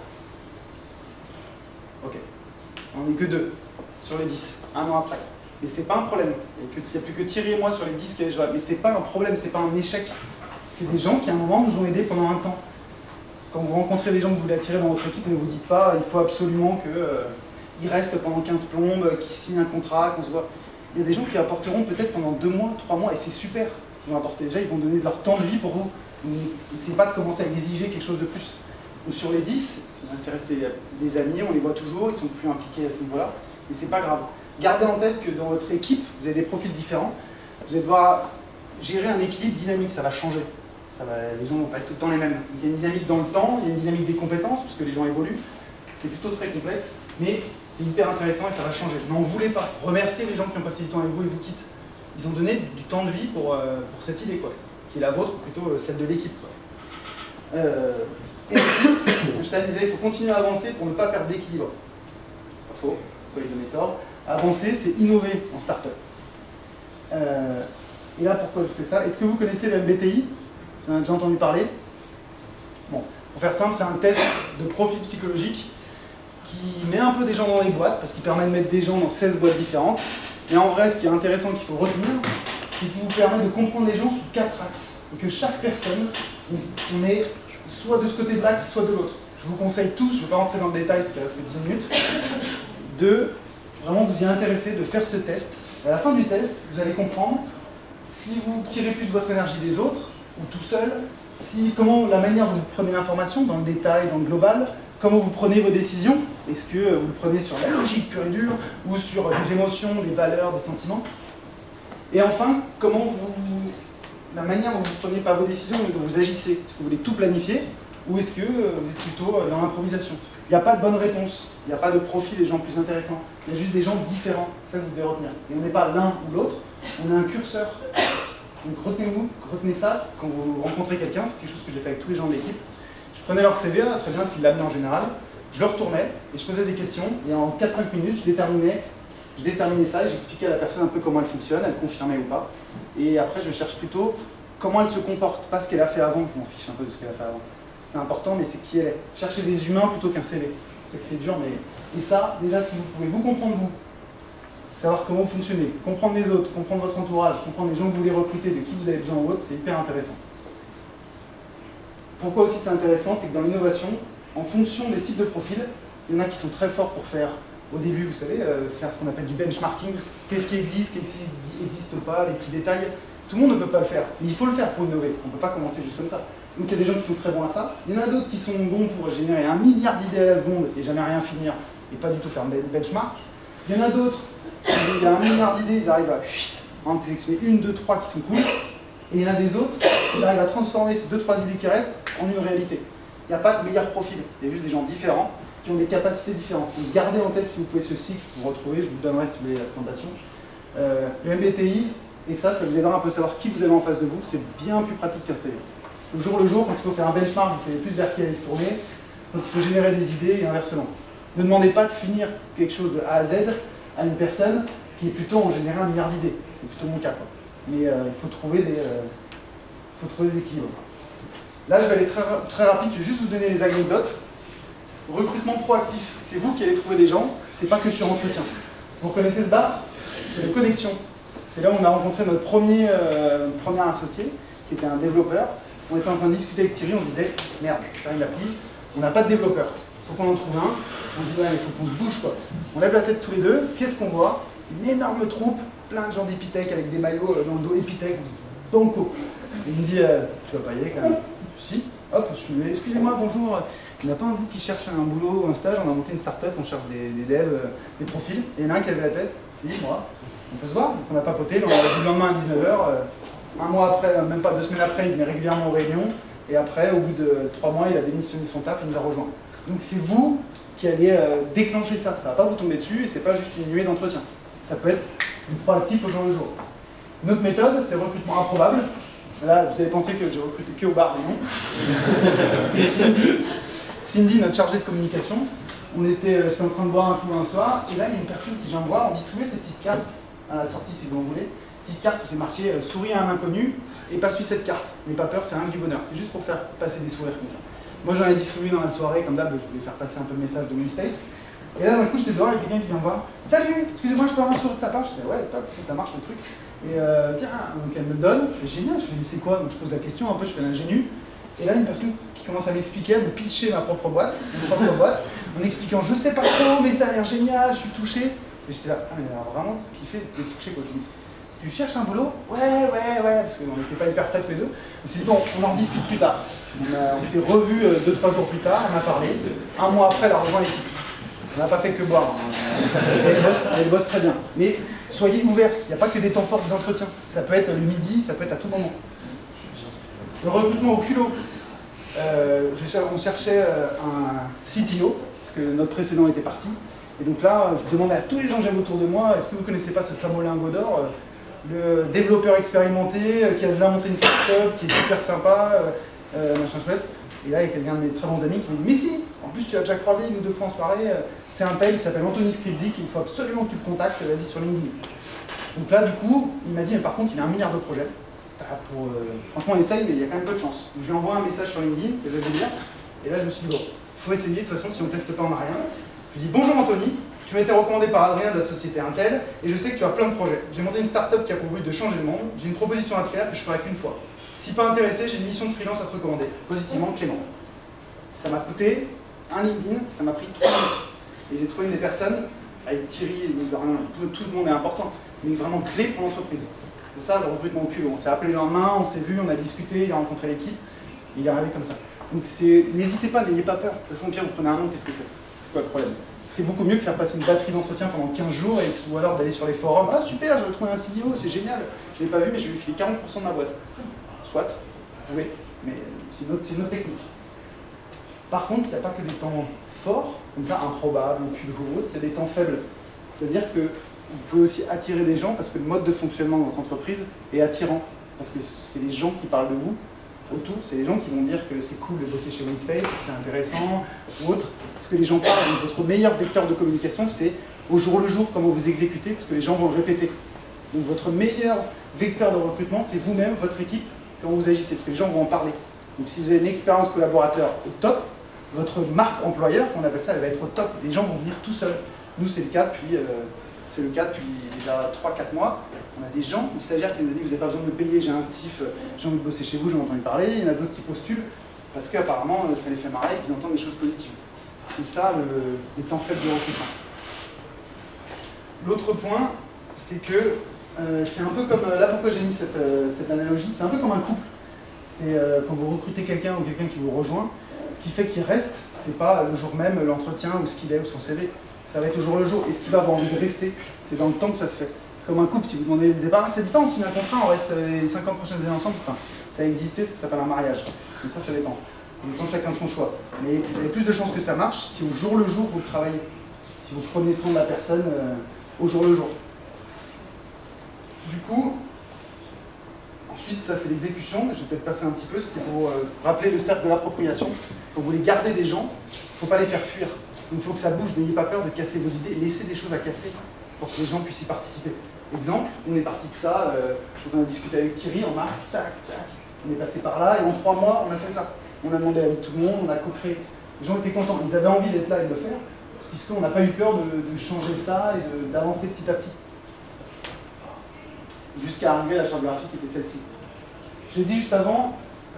Ok. On n'est que 2 sur les 10, un an après. Mais c'est pas un problème. Il n'y a plus que Thierry et moi sur les 10 qui est jouable. Mais c'est pas un problème, c'est pas un échec. C'est des gens qui à un moment nous ont aidés pendant un temps. Quand vous rencontrez des gens que vous voulez attirer dans votre équipe, ne vous dites pas il faut absolument qu'ils restent pendant 15 plombes, qu'ils signent un contrat, qu'on se voit. Il y a des gens qui apporteront peut-être pendant 2 mois, 3 mois, et c'est super ce qu'ils vont apporter. Déjà, ils vont donner de leur temps de vie pour vous. N'essayez pas de commencer à exiger quelque chose de plus. Donc, sur les 10, c'est resté des amis, on les voit toujours, ils sont plus impliqués à ce niveau-là, et c'est pas grave. Gardez en tête que dans votre équipe, vous avez des profils différents, vous allez devoir gérer un équilibre dynamique, ça va changer. Les gens ne vont pas être tout le temps les mêmes. Il y a une dynamique dans le temps, il y a une dynamique des compétences, puisque les gens évoluent. C'est plutôt très complexe, mais c'est hyper intéressant et ça va changer. N'en voulez pas. Remerciez les gens qui ont passé du temps avec vous et vous quittent. Ils ont donné du temps de vie pour cette idée, quoi, qui est la vôtre, ou plutôt celle de l'équipe. Et ensuite, Einstein disait qu'il faut continuer à avancer pour ne pas perdre d'équilibre. Pas faux, faut pas lui donner tort. Avancer, c'est innover en start-up. Et là, pourquoi je fais ça? Est-ce que vous connaissez le MBTI? J'en ai déjà entendu parler. Bon, pour faire simple, c'est un test de profil psychologique qui met un peu des gens dans les boîtes, parce qu'il permet de mettre des gens dans 16 boîtes différentes. Et en vrai, ce qui est intéressant qu'il faut retenir, c'est qu'il vous permet de comprendre les gens sous 4 axes. Et que chaque personne, on est soit de ce côté de l'axe, soit de l'autre. Je vous conseille tous, je ne vais pas rentrer dans le détail parce qu'il reste que 10 minutes, de vraiment vous y intéresser, de faire ce test. À la fin du test, vous allez comprendre si vous tirez plus de votre énergie des autres, ou tout seul, comment la manière dont vous prenez l'information, dans le détail, dans le global, comment vous prenez vos décisions. Est-ce que vous le prenez sur la logique pure et dure, ou sur des émotions, des valeurs, des sentiments. Et enfin, la manière dont vous ne prenez pas vos décisions, mais dont vous agissez. Est-ce que vous voulez tout planifier, ou est-ce que vous êtes plutôt dans l'improvisation? Il n'y a pas de bonne réponse, il n'y a pas de profil des gens plus intéressants, il y a juste des gens différents, c'est ça que vous devez retenir. Et on n'est pas l'un ou l'autre, on a un curseur. Donc retenez ça quand vous rencontrez quelqu'un, c'est quelque chose que j'ai fait avec tous les gens de l'équipe. Je prenais leur CV, très bien, ce qu'ils l'amenaient en général, je le retournais et je posais des questions, et en 4-5 minutes, je déterminais ça et j'expliquais à la personne un peu comment elle fonctionne, elle confirmait ou pas. Et après, je cherche plutôt comment elle se comporte, pas ce qu'elle a fait avant, je m'en fiche un peu de ce qu'elle a fait avant. C'est important, mais c'est qui elle est. Cherchez des humains plutôt qu'un CV. C'est dur, mais... Et ça, déjà, si vous pouvez vous comprendre vous, savoir comment vous fonctionnez, comprendre les autres, comprendre votre entourage, comprendre les gens que vous voulez recruter, de qui vous avez besoin ou autre, c'est hyper intéressant. Pourquoi aussi c'est intéressant, c'est que dans l'innovation, en fonction des types de profils, il y en a qui sont très forts pour faire, au début, vous savez, faire ce qu'on appelle du benchmarking. Qu'est-ce qui existe n'existe pas, les petits détails. Tout le monde ne peut pas le faire, mais il faut le faire pour innover. On ne peut pas commencer juste comme ça. Donc il y a des gens qui sont très bons à ça. Il y en a d'autres qui sont bons pour générer 1 milliard d'idées à la seconde et jamais rien finir, et pas du tout faire benchmark. Il y en a d'autres, il y a 1 milliard d'idées, ils arrivent à en sélectionner 1, 2, 3 qui sont cool. Et il y en a des autres, ils arrivent à transformer ces 2-3 idées qui restent en une réalité. Il n'y a pas de meilleur profil, il y a juste des gens différents qui ont des capacités différentes. Donc gardez en tête, si vous pouvez, ce cycle, vous retrouvez, je vous le donnerai si vous voulez la présentation. Le MBTI, et ça vous aidera un peu à savoir qui vous avez en face de vous, c'est bien plus pratique qu'un CV. Au jour le jour, quand il faut faire un benchmark, vous savez plus vers qui aller se tourner, quand il faut générer des idées et inversement. Ne demandez pas de finir quelque chose de A à Z à une personne qui est plutôt en général 1 milliard d'idées. C'est plutôt mon cas, quoi. Mais il faut trouver des équilibres. Là, je vais aller très rapide, je vais juste vous donner les anecdotes. Recrutement proactif, c'est vous qui allez trouver des gens, c'est pas que sur entretien. Vous reconnaissez ce bar? C'est de connexion. C'est là où on a rencontré notre premier associé, qui était un développeur. On était en train de discuter avec Thierry, on se disait, merde, c'est une appli, on n'a pas de développeur. Il faut qu'on en trouve un. On se dit, ouais, il faut qu'on se bouge, quoi. On lève la tête tous les deux, qu'est-ce qu'on voit? Une énorme troupe, plein de gens d'Epitech avec des maillots dans le dos Epitech, banco. Et il me dit, tu vas pas y aller quand même? Si. Hop, je lui dis, excusez-moi, bonjour, il n'y en a pas un de vous qui cherche un boulot ou un stage? On a monté une start-up, on cherche des devs, des profils. Et il y en a un qui avait la tête, si, moi. On peut se voir, donc on a papoté, on a dit le lendemain à 19h, un mois après, même pas 2 semaines après, il venait régulièrement aux réunions, et après, au bout de 3 mois, il a démissionné de son taf et il nous a rejoint. Donc c'est vous qui allez déclencher ça, ça ne va pas vous tomber dessus, et c'est pas juste une nuée d'entretien. Ça peut être du proactif au jour le jour. Une autre méthode, c'est le recrutement improbable. Là, vous avez pensé que j'ai recruté que au bar, mais non. C'est Cindy, notre chargée de communication. J'étais en train de boire un coup un soir, et là, il y a une personne qui vient me voir, on distribuait ces petites cartes à la sortie, si vous en voulez. Petite carte où c'est marqué souris à un inconnu et pas suivre cette carte. N'ayez pas peur, c'est rien que du bonheur. C'est juste pour faire passer des sourires comme ça. Moi j'en ai distribué dans la soirée, comme d'hab, je voulais faire passer un peu le message de mistake. Et là d'un coup j'étais dehors avec quelqu'un qui vient me voir. Salut, excusez-moi, je peux avoir un sourire de ta part? Je dis ouais, top, ça marche le truc. Et tiens, donc elle me le donne, je fais génial, je fais mais c'est quoi? Donc je pose la question un peu, je fais l'ingénu. Et là une personne qui commence à m'expliquer, elle me pitcher ma propre boîte, en expliquant je sais pas trop, mais ça a l'air génial, je suis touché. Et j'étais là, ah mais elle a vraiment kiffé d'être touché quoi. Je dis, tu cherches un boulot? Ouais, parce qu'on n'était pas hyper frais tous les deux. On s'est dit, bon, on en discute plus tard. On s'est revus 2-3 jours plus tard, on a parlé. Un mois après, elle a rejoint l'équipe. On n'a pas fait que boire. Elle bosse très bien. Mais soyez ouverts, il n'y a pas que des temps forts des entretiens. Ça peut être le midi, ça peut être à tout moment. Le recrutement au culot. On cherchait un CTO, parce que notre précédent était parti. Et donc là, je demandais à tous les gens que j'avais autour de moi, est-ce que vous ne connaissez pas ce fameux lingot d'or? Le développeur expérimenté qui a déjà monté une start-up, qui est super sympa, machin chouette. Et là, il y a quelqu'un de mes très bons amis qui me dit, mais si, en plus tu as déjà croisé 1 ou 2 fois en soirée, c'est un tel, il s'appelle Anthony Skridzik, il faut absolument que tu le contactes, vas-y sur LinkedIn. Donc là, du coup, il m'a dit, mais par contre, il a 1 milliard de projets. Franchement, essaye, mais il y a quand même peu de chance. Donc, je lui envoie un message sur LinkedIn, et je vais dire, et là, je me suis dit, bon, il faut essayer, de toute façon, si on ne teste pas, on n'a rien. Je lui dis, bonjour Anthony. Tu m'as été recommandé par Adrien de la société Intel et je sais que tu as plein de projets. J'ai monté une start-up qui a pour but de changer le monde. J'ai une proposition à te faire que je ferai qu'une fois. Si pas intéressé, j'ai une mission de freelance à te recommander. Positivement, Clément. Ça m'a coûté un LinkedIn, ça m'a pris 3 minutes. Et j'ai trouvé une des personnes avec Thierry, tout le monde est important, mais vraiment clé pour l'entreprise. C'est ça le recrutement au culot. On s'est appelé le lendemain, on s'est vu, on a discuté, il a rencontré l'équipe, il est arrivé comme ça. Donc n'hésitez pas, n'ayez pas peur. De toute façon, au pire, vous prenez un nom, qu'est-ce que c'est? C'est quoi le problème? C'est beaucoup mieux que faire passer une batterie d'entretien pendant 15 jours ou alors d'aller sur les forums. Ah super, j'ai retrouvé un CEO, c'est génial. Je ne l'ai pas vu, mais je vais lui filer 40% de ma boîte. Soit, vous pouvez, mais c'est une autre technique. Par contre, il n'y a pas que des temps forts, comme ça, improbables, ou culot ou autre, il y a des temps faibles. C'est-à-dire que vous pouvez aussi attirer des gens parce que le mode de fonctionnement de votre entreprise est attirant. Parce que c'est les gens qui parlent de vous autour, c'est les gens qui vont dire que c'est cool de bosser chez WinState, que c'est intéressant, ou autre. Parce que les gens parlent, donc votre meilleur vecteur de communication, c'est au jour le jour, comment vous exécutez, parce que les gens vont le répéter. Donc votre meilleur vecteur de recrutement, c'est vous-même, votre équipe, comment vous agissez, parce que les gens vont en parler. Donc si vous avez une expérience collaborateur au top, votre marque employeur, qu'on appelle ça, elle va être au top. Les gens vont venir tout seuls. Nous, c'est le cas depuis déjà 3-4 mois. On a des gens, des stagiaires qui nous ont dit vous n'avez pas besoin de me payer, j'ai un tif, j'ai envie de bosser chez vous, j'en ai entendu parler. Il y en a d'autres qui postulent parce qu'apparemment ça les fait marrer et qu'ils entendent des choses positives. C'est ça les temps faibles de recrutement. L'autre point, c'est que c'est un peu comme, là pourquoi j'ai mis cette analogie, c'est un peu comme un couple. C'est quand vous recrutez quelqu'un ou quelqu'un qui vous rejoint, ce qui fait qu'il reste, c'est pas le jour même l'entretien ou ce qu'il est ou son CV, ça va être au jour le jour. Et ce qui va avoir envie de rester, c'est dans le temps que ça se fait. Comme un couple, si vous demandez le départ, ça dit pas on signe un contrat, on reste les 50 prochaines années ensemble, enfin, ça a existé, ça s'appelle un mariage. Mais ça dépend. Donc chacun son choix. Mais vous avez plus de chances que ça marche si au jour le jour vous le travaillez. Si vous prenez soin de la personne au jour le jour. Du coup, ensuite, ça c'est l'exécution, je vais peut-être passer un petit peu, c'était pour rappeler le cercle de l'appropriation. Quand vous voulez garder des gens, il ne faut pas les faire fuir. Il faut que ça bouge, n'ayez pas peur de casser vos idées, laissez des choses à casser pour que les gens puissent y participer. Exemple, on est parti de ça, on a discuté avec Thierry en mars, tac, tac, on est passé par là et en 3 mois on a fait ça. On a demandé à tout le monde, on a co-créé. Les gens étaient contents, ils avaient envie d'être là et de le faire, puisqu'on n'a pas eu peur de changer ça et d'avancer petit à petit. Jusqu'à arriver à la charte graphique qui était celle-ci. J'ai dit juste avant,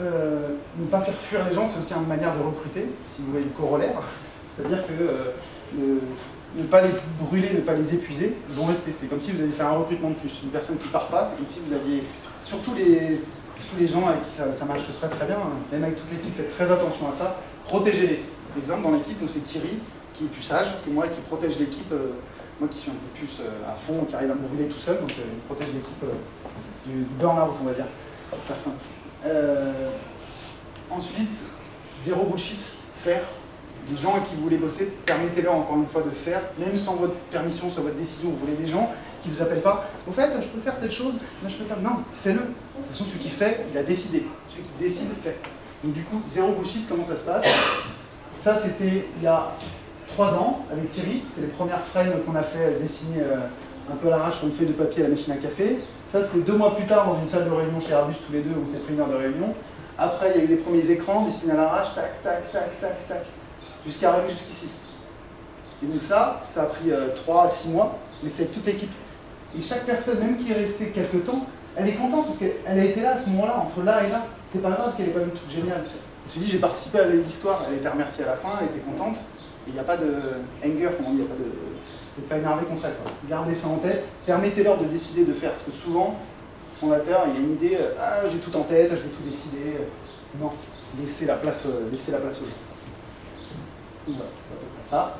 ne pas faire fuir les gens, c'est aussi une manière de recruter, si vous voulez le corollaire. C'est-à-dire que ne pas les brûler, ne pas les épuiser, ils vont rester. C'est comme si vous aviez fait un recrutement de plus. Une personne qui ne part pas, c'est comme si vous aviez... Surtout tous les gens avec qui ça marche très bien, même avec toute l'équipe, faites très attention à ça, protégez-les. Exemple, dans l'équipe, c'est Thierry, qui est plus sage que moi, qui protège l'équipe, moi qui suis un peu plus à fond, qui arrive à me brûler tout seul, donc il protège l'équipe du burn-out, on va dire, pour faire simple. Ensuite, zéro bullshit, faire. Les gens avec qui vous voulez bosser, permettez-leur encore une fois de faire, même sans votre permission, sans votre décision. Vous voulez des gens qui ne vous appellent pas. Au fait, je peux faire telle chose, là je peux faire. Non, fais-le. De toute façon, celui qui fait, il a décidé. Celui qui décide, fait. Donc du coup, zéro bullshit, comment ça se passe? Ça, c'était il y a 3 ans avec Thierry. C'est les premières frames qu'on a fait dessiner un peu à l'arrache sur une feuille de papier à la machine à café. Ça, c'était 2 mois plus tard dans une salle de réunion chez Airbus, tous les deux, où on s'est pris 1 heure de réunion. Après, il y a eu les premiers écrans dessinés à l'arrache, tac, tac, tac, tac, tac. Jusqu'à arriver jusqu'ici. Et donc ça a pris 3 à 6 mois, mais c'est avec toute l'équipe. Et chaque personne, même qui est restée quelques temps, elle est contente parce qu'elle a été là à ce moment-là, entre là et là. C'est pas grave qu'elle n'ait pas vu le truc génial. Elle se dit, j'ai participé à l'histoire, elle a été remerciée à la fin, elle était contente. Et il n'y a pas de anger, comme on dit, vous n'êtes pas énervé contre elle. Gardez ça en tête, permettez-leur de décider de faire. Parce que souvent, le fondateur, il a une idée, ah j'ai tout en tête, je vais tout décider. Non, laissez la place aux gens. Voilà, c'est à peu près ça.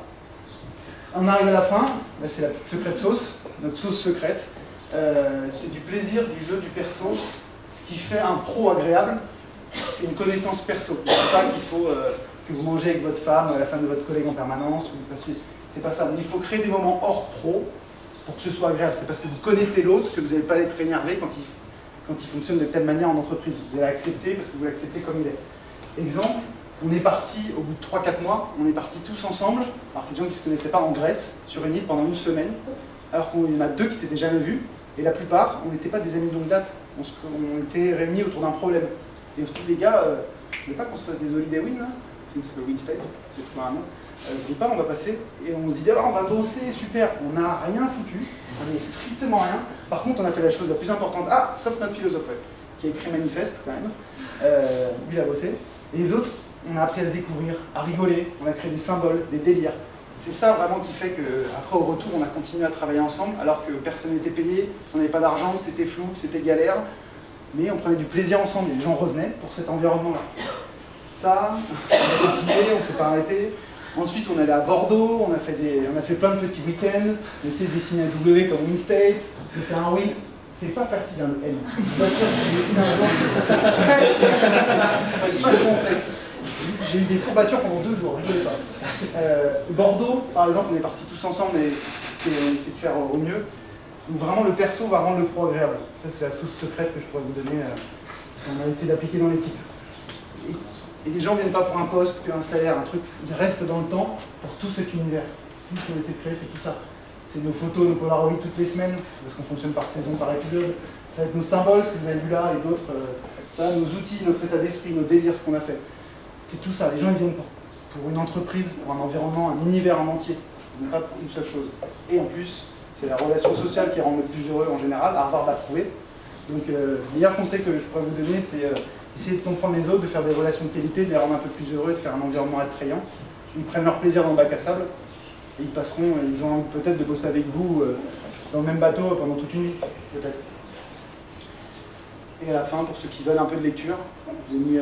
On arrive à la fin, là c'est la petite secrète sauce, notre sauce secrète. C'est du plaisir, du jeu, du perso. Ce qui fait un pro agréable, c'est une connaissance perso. C'est pas qu'il faut que vous mangez avec votre femme, la femme de votre collègue en permanence, c'est pas ça. Mais il faut créer des moments hors pro pour que ce soit agréable. C'est parce que vous connaissez l'autre que vous n'allez pas être énervé quand il fonctionne de telle manière en entreprise. Vous allez l'accepter parce que vous l'acceptez comme il est. Exemple, on est parti, au bout de 3-4 mois, on est partis tous ensemble, alors qu'il y a des gens qui ne se connaissaient pas, en Grèce, sur une île pendant 1 semaine, alors qu'il y en a 2 qui ne s'étaient jamais vus, et la plupart, on n'était pas des amis de longue date, on était réunis autour d'un problème. Et aussi, les gars, je ne voulais pas qu'on se fasse des holiday win, là, parce que ça s'appelle WinState, c'est trouvé un nom. Je ne voulais pas, on va passer, et on se disait, oh, on va bosser, super, on n'a rien foutu, on n'est strictement rien. Par contre, on a fait la chose la plus importante, sauf notre philosophe, ouais, qui a écrit Manifeste, quand même, lui il a bossé, et les autres, on a appris à se découvrir, à rigoler, on a créé des symboles, des délires. C'est ça vraiment qui fait qu'après, au retour, on a continué à travailler ensemble, alors que personne n'était payé, on n'avait pas d'argent, c'était flou, c'était galère, mais on prenait du plaisir ensemble et les gens revenaient pour cet environnement-là. Ça, on a continué, on ne s'est pas arrêté. Ensuite, on allait à Bordeaux, on a fait plein de petits week-ends, on a essayé de dessiner un W comme WinState, de faire un win. C'est pas facile, hein, le N. Je suis pas sûr si dessiner un jour, c'est pas complexe. J'ai eu des courbatures pendant 2 jours, je ne rigolais pas. Bordeaux, par exemple, on est partis tous ensemble et on essaie de faire au mieux. Donc vraiment, le perso va rendre le pro agréable. Ça, c'est la sauce secrète que je pourrais vous donner. On a essayé d'appliquer dans l'équipe. Et les gens ne viennent pas pour un poste, un salaire, un truc. Ils restent dans le temps pour tout cet univers. Tout ce qu'on essaie de créer, c'est tout ça. C'est nos photos, nos Polaroids toutes les semaines, parce qu'on fonctionne par saison, par épisode. Avec nos symboles, ce que vous avez vu là, et d'autres. Nos outils, notre état d'esprit, nos délires, ce qu'on a fait. C'est tout ça. Les gens ils viennent pour une entreprise, pour un environnement, un univers en entier. Ils ne viennent pas pour une seule chose. Et en plus, c'est la relation sociale qui rend le plus heureux en général. Harvard l'a prouvé. Donc, le meilleur conseil que je pourrais vous donner, c'est essayer de comprendre les autres, de faire des relations de qualité, de les rendre un peu plus heureux, de faire un environnement attrayant. Ils prennent leur plaisir dans le bac à sable et ils ont envie peut-être de bosser avec vous dans le même bateau pendant toute une vie, peut-être. Et à la fin, pour ceux qui veulent un peu de lecture, j'ai mis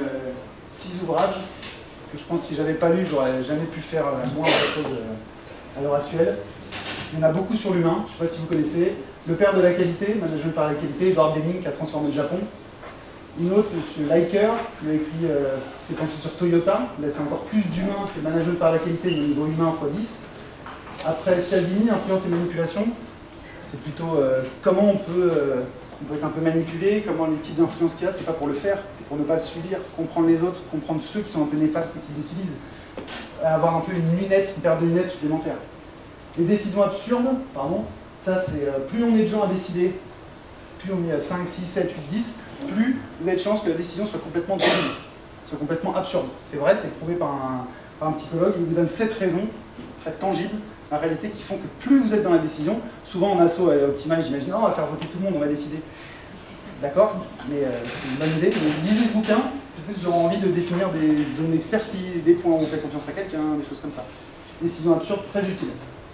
6 ouvrages que je pense que si j'avais pas lu, j'aurais jamais pu faire moins de choses à l'heure actuelle. Il y en a beaucoup sur l'humain, je ne sais pas si vous connaissez. Le père de la qualité, Management par la qualité, Edward Deming, qui a transformé le Japon. Une autre, M. Liker, qui a écrit, s'est penché sur Toyota. Là, c'est encore plus d'humain, c'est Management par la qualité, mais au niveau humain x10. Après, Cialdini, Influence et manipulation. C'est plutôt comment on peut être un peu manipulé, comment les types d'influence qu'il y a, c'est pas pour le faire, c'est pour ne pas le subir, comprendre les autres, comprendre ceux qui sont un peu néfastes et qui l'utilisent. Avoir un peu une paire de lunettes supplémentaires. Les décisions absurdes, pardon, ça c'est plus on est de gens à décider, plus on est à 5, 6, 7, 8, 10, plus vous avez de chances que la décision soit complètement débile, soit complètement absurde. C'est vrai, c'est prouvé par un psychologue, il vous donne 7 raisons, très tangibles, en réalité, qui font que plus vous êtes dans la décision, souvent en asso à Optimize, j'imagine, on va faire voter tout le monde, on va décider. D'accord, mais c'est une bonne idée. Mais lisez ce bouquin, peut-être vous aurez envie de définir des zones d'expertise, des points où on fait confiance à quelqu'un, des choses comme ça. Décision absurde, très utile.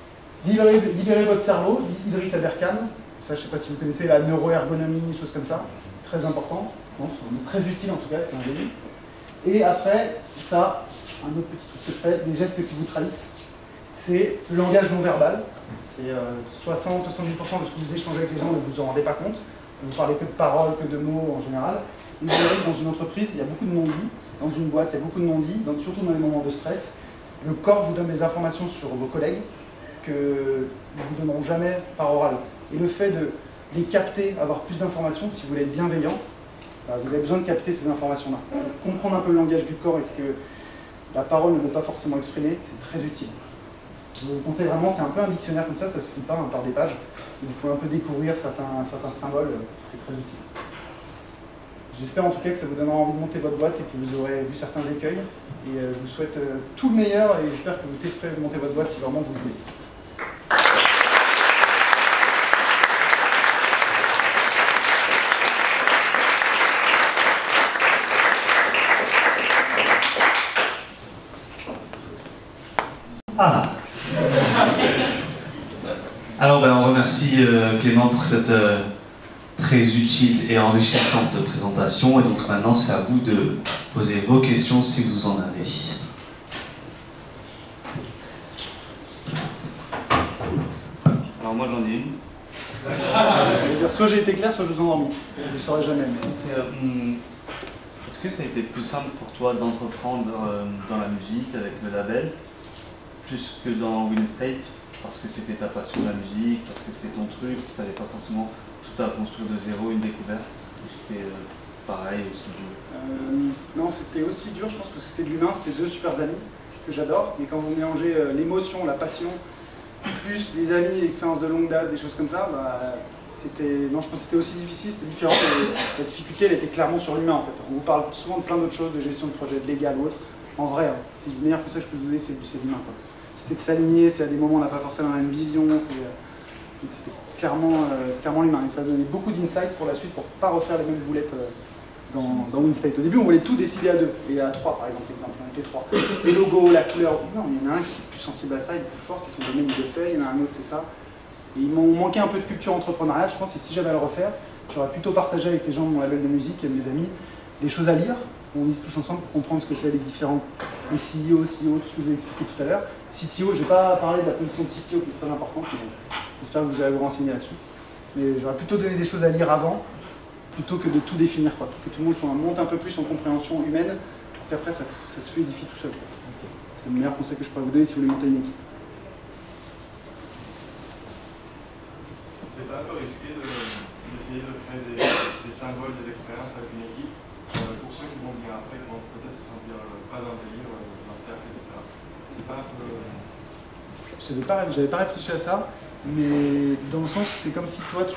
Libérez votre cerveau, Idriss Aberkan, ça je ne sais pas si vous connaissez la neuroergonomie, des choses comme ça, très important, très utile en tout cas, c'est un génie. Et après, ça, un autre petit truc secret, les gestes qui vous trahissent, c'est le langage non verbal. C'est 60-70% de ce que vous échangez avec les gens, ne vous en rendez pas compte. Vous parlez que de paroles, que de mots en général. Vous verrez que dans une entreprise, il y a beaucoup de non-dits. Dans une boîte, il y a beaucoup de non-dits, surtout dans les moments de stress. Le corps vous donne des informations sur vos collègues que ne vous donneront jamais par oral. Et le fait de les capter, avoir plus d'informations, si vous voulez être bienveillant, vous avez besoin de capter ces informations-là. Comprendre un peu le langage du corps et ce que la parole ne veut pas forcément exprimer, c'est très utile. Je vous conseille vraiment, c'est un peu un dictionnaire comme ça se lit pas par des pages. Vous pouvez un peu découvrir certains symboles, c'est très utile. J'espère en tout cas que ça vous donnera envie de monter votre boîte et que vous aurez vu certains écueils. Et je vous souhaite tout le meilleur et j'espère que vous testerez de monter votre boîte si vraiment vous le voulez. Ah. Alors on remercie Clément pour cette très utile et enrichissante présentation. Et donc maintenant c'est à vous de poser vos questions si vous en avez. Alors moi j'en ai une. Soit j'ai été clair, soit je vous ai endormi. Je ne saurais jamais. Est-ce que ça a été plus simple pour toi d'entreprendre dans la musique avec le label plus que dans WinState parce que c'était ta passion de la musique, parce que c'était ton truc, que tu n'avais pas forcément tout à construire de zéro, une découverte? C'était pareil, aussi dur? Non, c'était aussi dur, je pense que c'était de l'humain, c'était 2 super amis que j'adore, mais quand vous mélangez l'émotion, la passion, plus les amis, l'expérience de longue date, des choses comme ça, non, je pense que c'était aussi difficile, c'était différent. La difficulté, elle était clairement sur l'humain en fait. On vous parle souvent de plein d'autres choses, de gestion de projet, de légal ou autre. En vrai, hein, c'est le meilleur conseil que je peux vous donner, c'est l'humain. C'était de s'aligner, c'est à des moments où on n'a pas forcément la même vision, c'était clairement l'humain. Et ça a donné beaucoup d'insight pour la suite, pour ne pas refaire les mêmes boulettes dans WinState. Au début, on voulait tout décider à 2, et à 3 par exemple, on était 3. Les logos, la couleur, non, il y en a un qui est plus sensible à ça, il est plus fort, c'est son domaine, il le fait, il y en a un autre, c'est ça. Et ils m'ont manqué un peu de culture entrepreneuriale, je pense, et si j'avais à le refaire, j'aurais plutôt partagé avec les gens de mon label de musique et de mes amis des choses à lire. On lise tous ensemble pour comprendre ce que c'est les différents le CEO, CEO, tout ce que je vais expliquer tout à l'heure. CTO, je n'ai pas parlé de la position de CTO qui est très importante, mais j'espère que vous allez vous renseigner là-dessus. Mais j'aurais plutôt donné des choses à lire avant, plutôt que de tout définir, quoi. Pour que tout le monde monte un peu plus en compréhension humaine, pour qu'après ça se fluidifie tout seul. C'est le meilleur conseil que je pourrais vous donner si vous voulez monter une équipe. C'est pas un peu risqué d'essayer de créer des symboles, des expériences avec une équipe pour ceux qui vont venir après, qui vont peut-être se sentir pas dans le délire, dans le cercle, etc. C'est pas un peu... J'avais pas réfléchi à ça, mais dans le sens, c'est comme si toi,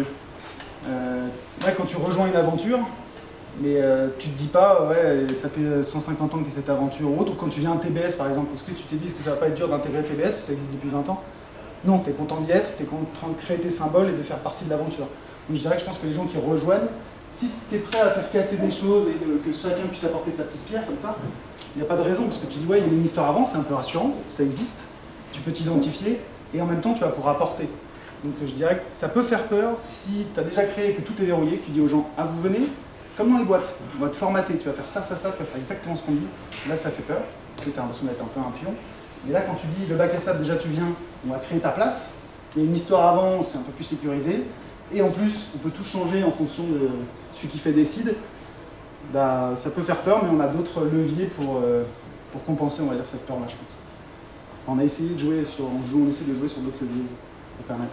quand tu rejoins une aventure, mais tu te dis pas, ouais, ça fait 150 ans que cette aventure ou autre, ou quand tu viens à TBS par exemple, est-ce que tu t'es dit que ça va pas être dur d'intégrer TBS, ça existe depuis 20 ans? Non, tu es content d'y être, tu es en train de créer tes symboles et de faire partie de l'aventure. Donc je dirais que je pense que les gens qui rejoignent, si tu es prêt à faire casser des choses et que chacun puisse apporter sa petite pierre comme ça, il n'y a pas de raison, parce que tu dis, ouais, il y a une histoire avant, c'est un peu rassurant, ça existe, tu peux t'identifier, et en même temps, tu vas pouvoir apporter. Donc je dirais que ça peut faire peur si tu as déjà créé et que tout est verrouillé, que tu dis aux gens, ah vous venez, comme dans les boîtes, on va te formater, tu vas faire ça, ça, ça, tu vas faire exactement ce qu'on dit, là ça fait peur, parce que tu as l'impression d'être un peu un pion. Mais là, quand tu dis le bac à sable, déjà tu viens, on va créer ta place. Il y a une histoire avant, c'est un peu plus sécurisé. Et en plus, on peut tout changer en fonction de celui qui fait décide. Bah, ça peut faire peur, mais on a d'autres leviers pour compenser, on va dire, cette peur-là, je pense. On a essayé de jouer sur, on essaie de jouer sur d'autres leviers pour permettre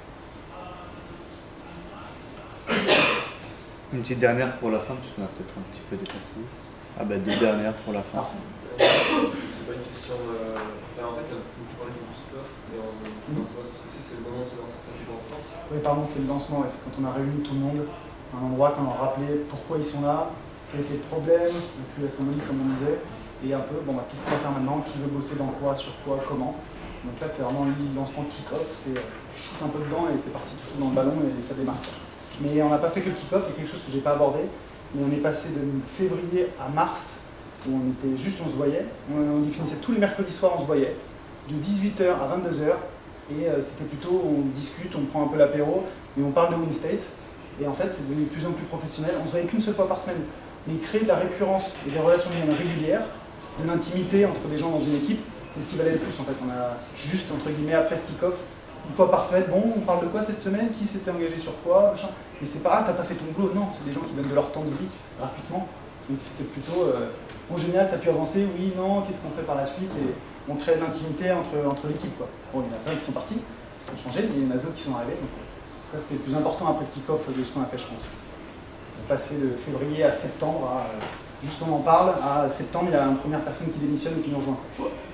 ça. Une petite dernière pour la fin, puisqu'on a peut-être un petit peu dépassé. Ah bah deux dernières pour la fin. C'est pas une question. En fait, tu parlais du kick-off, mais ce que c'est le moment de se lancer. C'est dans ce sens. Oui, pardon, c'est le lancement, c'est quand on a réuni tout le monde à un endroit, quand on leur rappelait pourquoi ils sont là, quels étaient les problèmes, et puis la symbolique, comme on disait, et un peu, bon, bah, qu'est-ce qu'on va faire maintenant, qui veut bosser dans quoi, sur quoi, comment. Donc là, c'est vraiment le lancement kick-off, c'est tu shootes un peu dedans et c'est parti, tu shootes dans le ballon et ça démarre. Mais on n'a pas fait que le kick-off, il y a quelque chose que je n'ai pas abordé, mais on est passé de février à mars, où on était juste, on se voyait, on définissait tous les mercredis soirs, on se voyait, de 18h à 22h, et c'était plutôt, on discute, on prend un peu l'apéro, et on parle de WinState, et en fait c'est devenu de plus en plus professionnel, on se voyait qu'une seule fois par semaine, mais créer de la récurrence et des relations humaines régulières, de l'intimité entre des gens dans une équipe, c'est ce qui valait le plus en fait. On a juste, entre guillemets, après ce kick-off, une fois par semaine, bon, on parle de quoi cette semaine, qui s'était engagé sur quoi, machin. Mais c'est pas, ah, t'as pas fait ton boulot, non, c'est des gens qui donnent de leur temps de vie rapidement. Donc c'était plutôt, bon, génial, t'as pu avancer, oui, non, qu'est-ce qu'on fait par la suite, et on crée de l'intimité entre l'équipe, quoi. Bon, il y en a plein qui sont partis, qui ont changé, mais il y en a d'autres qui sont arrivés. Donc ça, c'était le plus important après le kick-off de ce qu'on a fait, je pense. Passer de février à septembre, juste on en parle, à septembre, il y a une première personne qui démissionne et qui nous rejoint.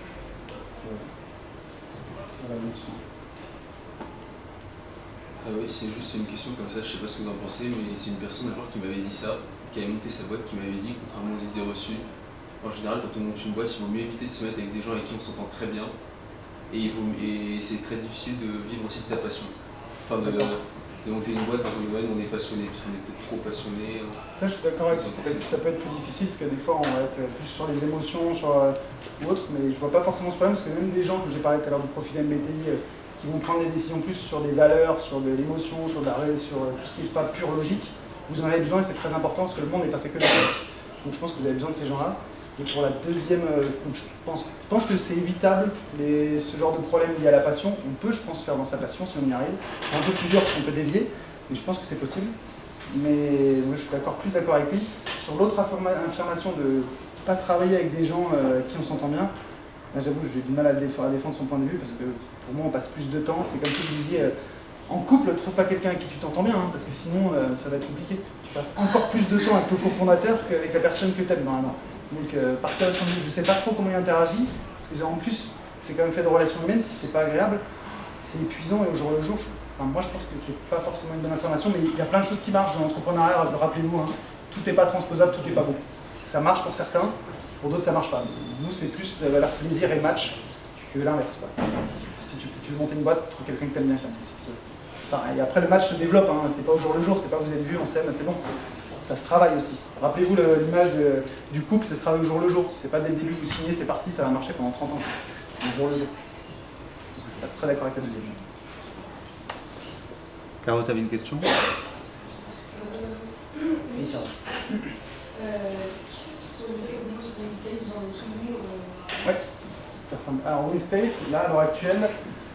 Oui, c'est juste une question comme ça, je sais pas ce que vous en pensez, mais c'est une personne un jour qui m'avait dit ça, qui avait monté sa boîte, qui m'avait dit, contrairement aux idées reçues, en général, quand on monte une boîte, il vaut mieux éviter de se mettre avec des gens avec qui on s'entend très bien, et c'est très difficile de vivre aussi de sa passion. Enfin, de monter une boîte dans un domaine où on est passionné, parce qu'on est peut-être trop passionné. Ça, je suis d'accord avec vous, ça peut être plus difficile, parce que des fois, on va être plus sur les émotions, ou autre, mais je vois pas forcément ce problème, parce que même des gens que j'ai parlé tout à l'heure du profil MBTI, qui vont prendre des décisions plus sur des valeurs, sur de l'émotion, sur tout ce qui n'est pas pure logique, vous en avez besoin et c'est très important parce que le monde n'est pas fait que de ça. Donc je pense que vous avez besoin de ces gens-là. Et pour la deuxième, je pense que c'est évitable, ce genre de problème lié à la passion. On peut, je pense, faire dans sa passion si on y arrive. C'est un peu plus dur parce qu'on peut dévier, mais je pense que c'est possible. Mais moi je suis plus d'accord avec lui. Sur l'autre affirmation de ne pas travailler avec des gens qui on s'entend bien, là j'avoue j'ai du mal à défendre son point de vue parce que pour moi on passe plus de temps. C'est comme si vous disiez en couple, trouve pas quelqu'un avec qui tu t'entends bien, parce que sinon ça va être compliqué. Tu passes encore plus de temps avec ton cofondateur qu'avec la personne que tu aimes normalement. Donc partir de son vie, je ne sais pas trop comment il interagit, parce que en plus c'est quand même fait de relations humaines, si c'est pas agréable, c'est épuisant et au jour le jour, moi je pense que c'est pas forcément une bonne information, mais il y a plein de choses qui marchent dans l'entrepreneuriat, rappelez-vous, hein, tout n'est pas transposable, tout n'est pas bon. Ça marche pour certains, pour d'autres ça marche pas. Nous c'est plus la valeur plaisir et match que l'inverse. Si tu veux monter une boîte, trouve quelqu'un que tu aimes bien. Et après le match se développe, hein, c'est pas au jour le jour, c'est pas vous êtes vu, on s'aime, c'est bon. ça se travaille aussi. Rappelez-vous l'image du couple, ça se travaille au jour le jour. C'est pas dès le début, vous signez, c'est parti, ça va marcher pendant 30 ans. C'est au jour le jour. Je suis pas très d'accord avec la deuxième. Caro, tu avais une question? Oui, Caro. Est-ce que tu peux dire comment sur WinState, vous en avez souvenir Ouais, ça ressemble. Alors WinState, là, à l'heure actuelle,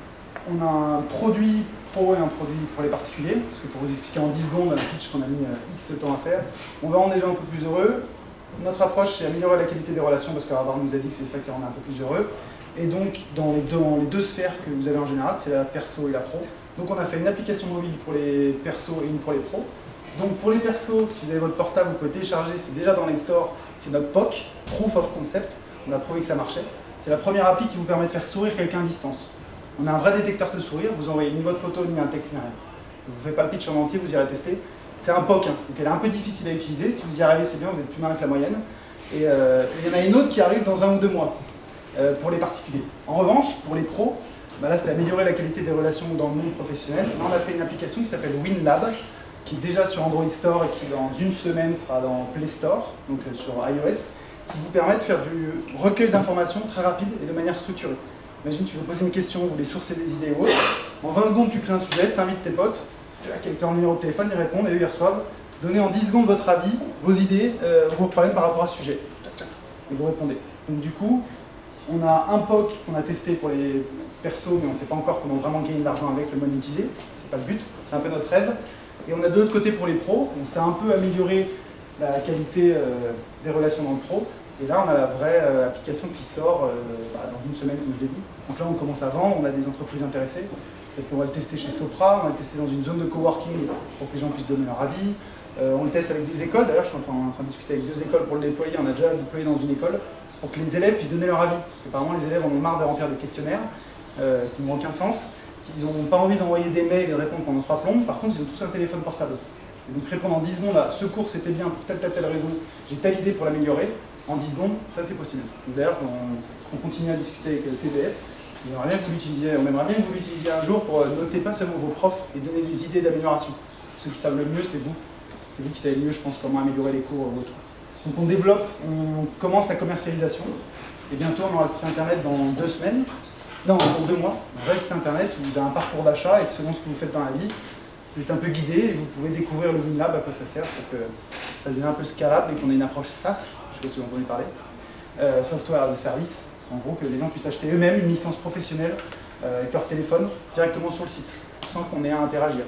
on a un produit pro et un produit pour les particuliers, parce que pour vous expliquer en 10 secondes un pitch qu'on a mis X temps à faire, on va rendre les gens un peu plus heureux. Notre approche, c'est améliorer la qualité des relations, parce qu'Harvard nous a dit que c'est ça qui rend un peu plus heureux. Et donc, dans les deux sphères que vous avez en général, c'est la perso et la pro. Donc on a fait une application mobile pour les persos et une pour les pros. Donc pour les persos, si vous avez votre portable, vous pouvez télécharger, c'est déjà dans les stores, c'est notre POC, Proof of Concept. On a prouvé que ça marchait. C'est la première appli qui vous permet de faire sourire quelqu'un à distance. On a un vrai détecteur de sourire, vous envoyez ni votre photo, ni un texte, ni rien. Je ne vous fais pas le pitch en entier, vous irez tester. C'est un POC, hein, donc elle est un peu difficile à utiliser. Si vous y arrivez, c'est bien, vous êtes plus malin que la moyenne. Et il y en a une autre qui arrive dans 1 ou 2 mois pour les particuliers. En revanche, pour les pros, bah là c'est améliorer la qualité des relations dans le monde professionnel. Là on a fait une application qui s'appelle WinLab, qui est déjà sur Android Store et qui dans 1 semaine sera dans Play Store, donc sur iOS, qui vous permet de faire du recueil d'informations très rapide et de manière structurée. Imagine, tu veux poser une question, vous voulez sourcer des idées ou autre. En 20 secondes, tu crées un sujet, tu invites tes potes, tu as quelqu'un en numéro de téléphone, ils répondent et eux ils reçoivent. Donnez en 10 secondes votre avis, vos idées, vos problèmes par rapport à ce sujet. Et vous répondez. Donc du coup, on a un POC qu'on a testé pour les persos, mais on ne sait pas encore comment vraiment gagner de l'argent avec, le monétiser. C'est pas le but, c'est un peu notre rêve. Et on a de l'autre côté pour les pros, on s'est un peu amélioré la qualité des relations dans le pro. Et là, on a la vraie application qui sort dans 1 semaine, comme je l'ai dit. Donc là, on commence à vendre, on a des entreprises intéressées. Peut-être qu'on va le tester chez Sopra, on va le tester dans une zone de coworking pour que les gens puissent donner leur avis. On le teste avec des écoles, d'ailleurs, je suis en train de discuter avec 2 écoles pour le déployer. On a déjà déployé dans une école pour que les élèves puissent donner leur avis. Parce qu'apparemment, les élèves en ont marre de remplir des questionnaires qui n'ont aucun sens, qu'ils n'ont pas envie d'envoyer des mails et de répondre pendant 3 plombes. Par contre, ils ont tous un téléphone portable. Et donc répondre en 10 secondes à ce cours c'était bien pour telle raison, j'ai telle idée pour l'améliorer. En 10 secondes, ça c'est possible. D'ailleurs, on continue à discuter avec le TBS. On aimerait bien que vous l'utilisiez un jour pour noter pas seulement vos profs et donner des idées d'amélioration. Ceux qui savent le mieux, c'est vous. C'est vous qui savez le mieux, je pense, comment améliorer les cours ou autre. Donc on développe, on commence la commercialisation. Et bientôt, on aura le site internet dans 2 semaines. Non, dans 2 mois. Un vrai site internet où vous avez un parcours d'achat et selon ce que vous faites dans la vie, vous êtes un peu guidé et vous pouvez découvrir le WinLab, à quoi ça sert pour que ça devienne un peu scalable et qu'on ait une approche SaaS. Je ne sais pas si vous en entendez parler, software as a service, en gros que les gens puissent acheter eux-mêmes une licence professionnelle avec leur téléphone directement sur le site, sans qu'on ait à interagir.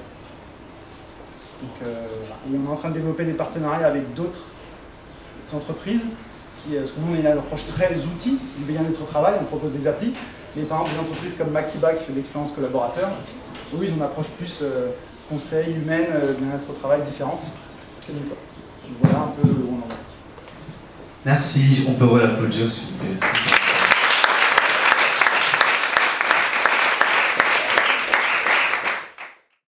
Donc, et on est en train de développer des partenariats avec d'autres entreprises, parce que nous on a une approche très outils, du bien-être au travail, on propose des applis, mais par exemple des entreprises comme Makiba qui fait de l'expérience collaborateur, eux ils ont une approche plus conseil, humaine, bien-être au travail différente. Voilà un peu où on en est. Merci, on peut l'applaudir s'il vous plaît.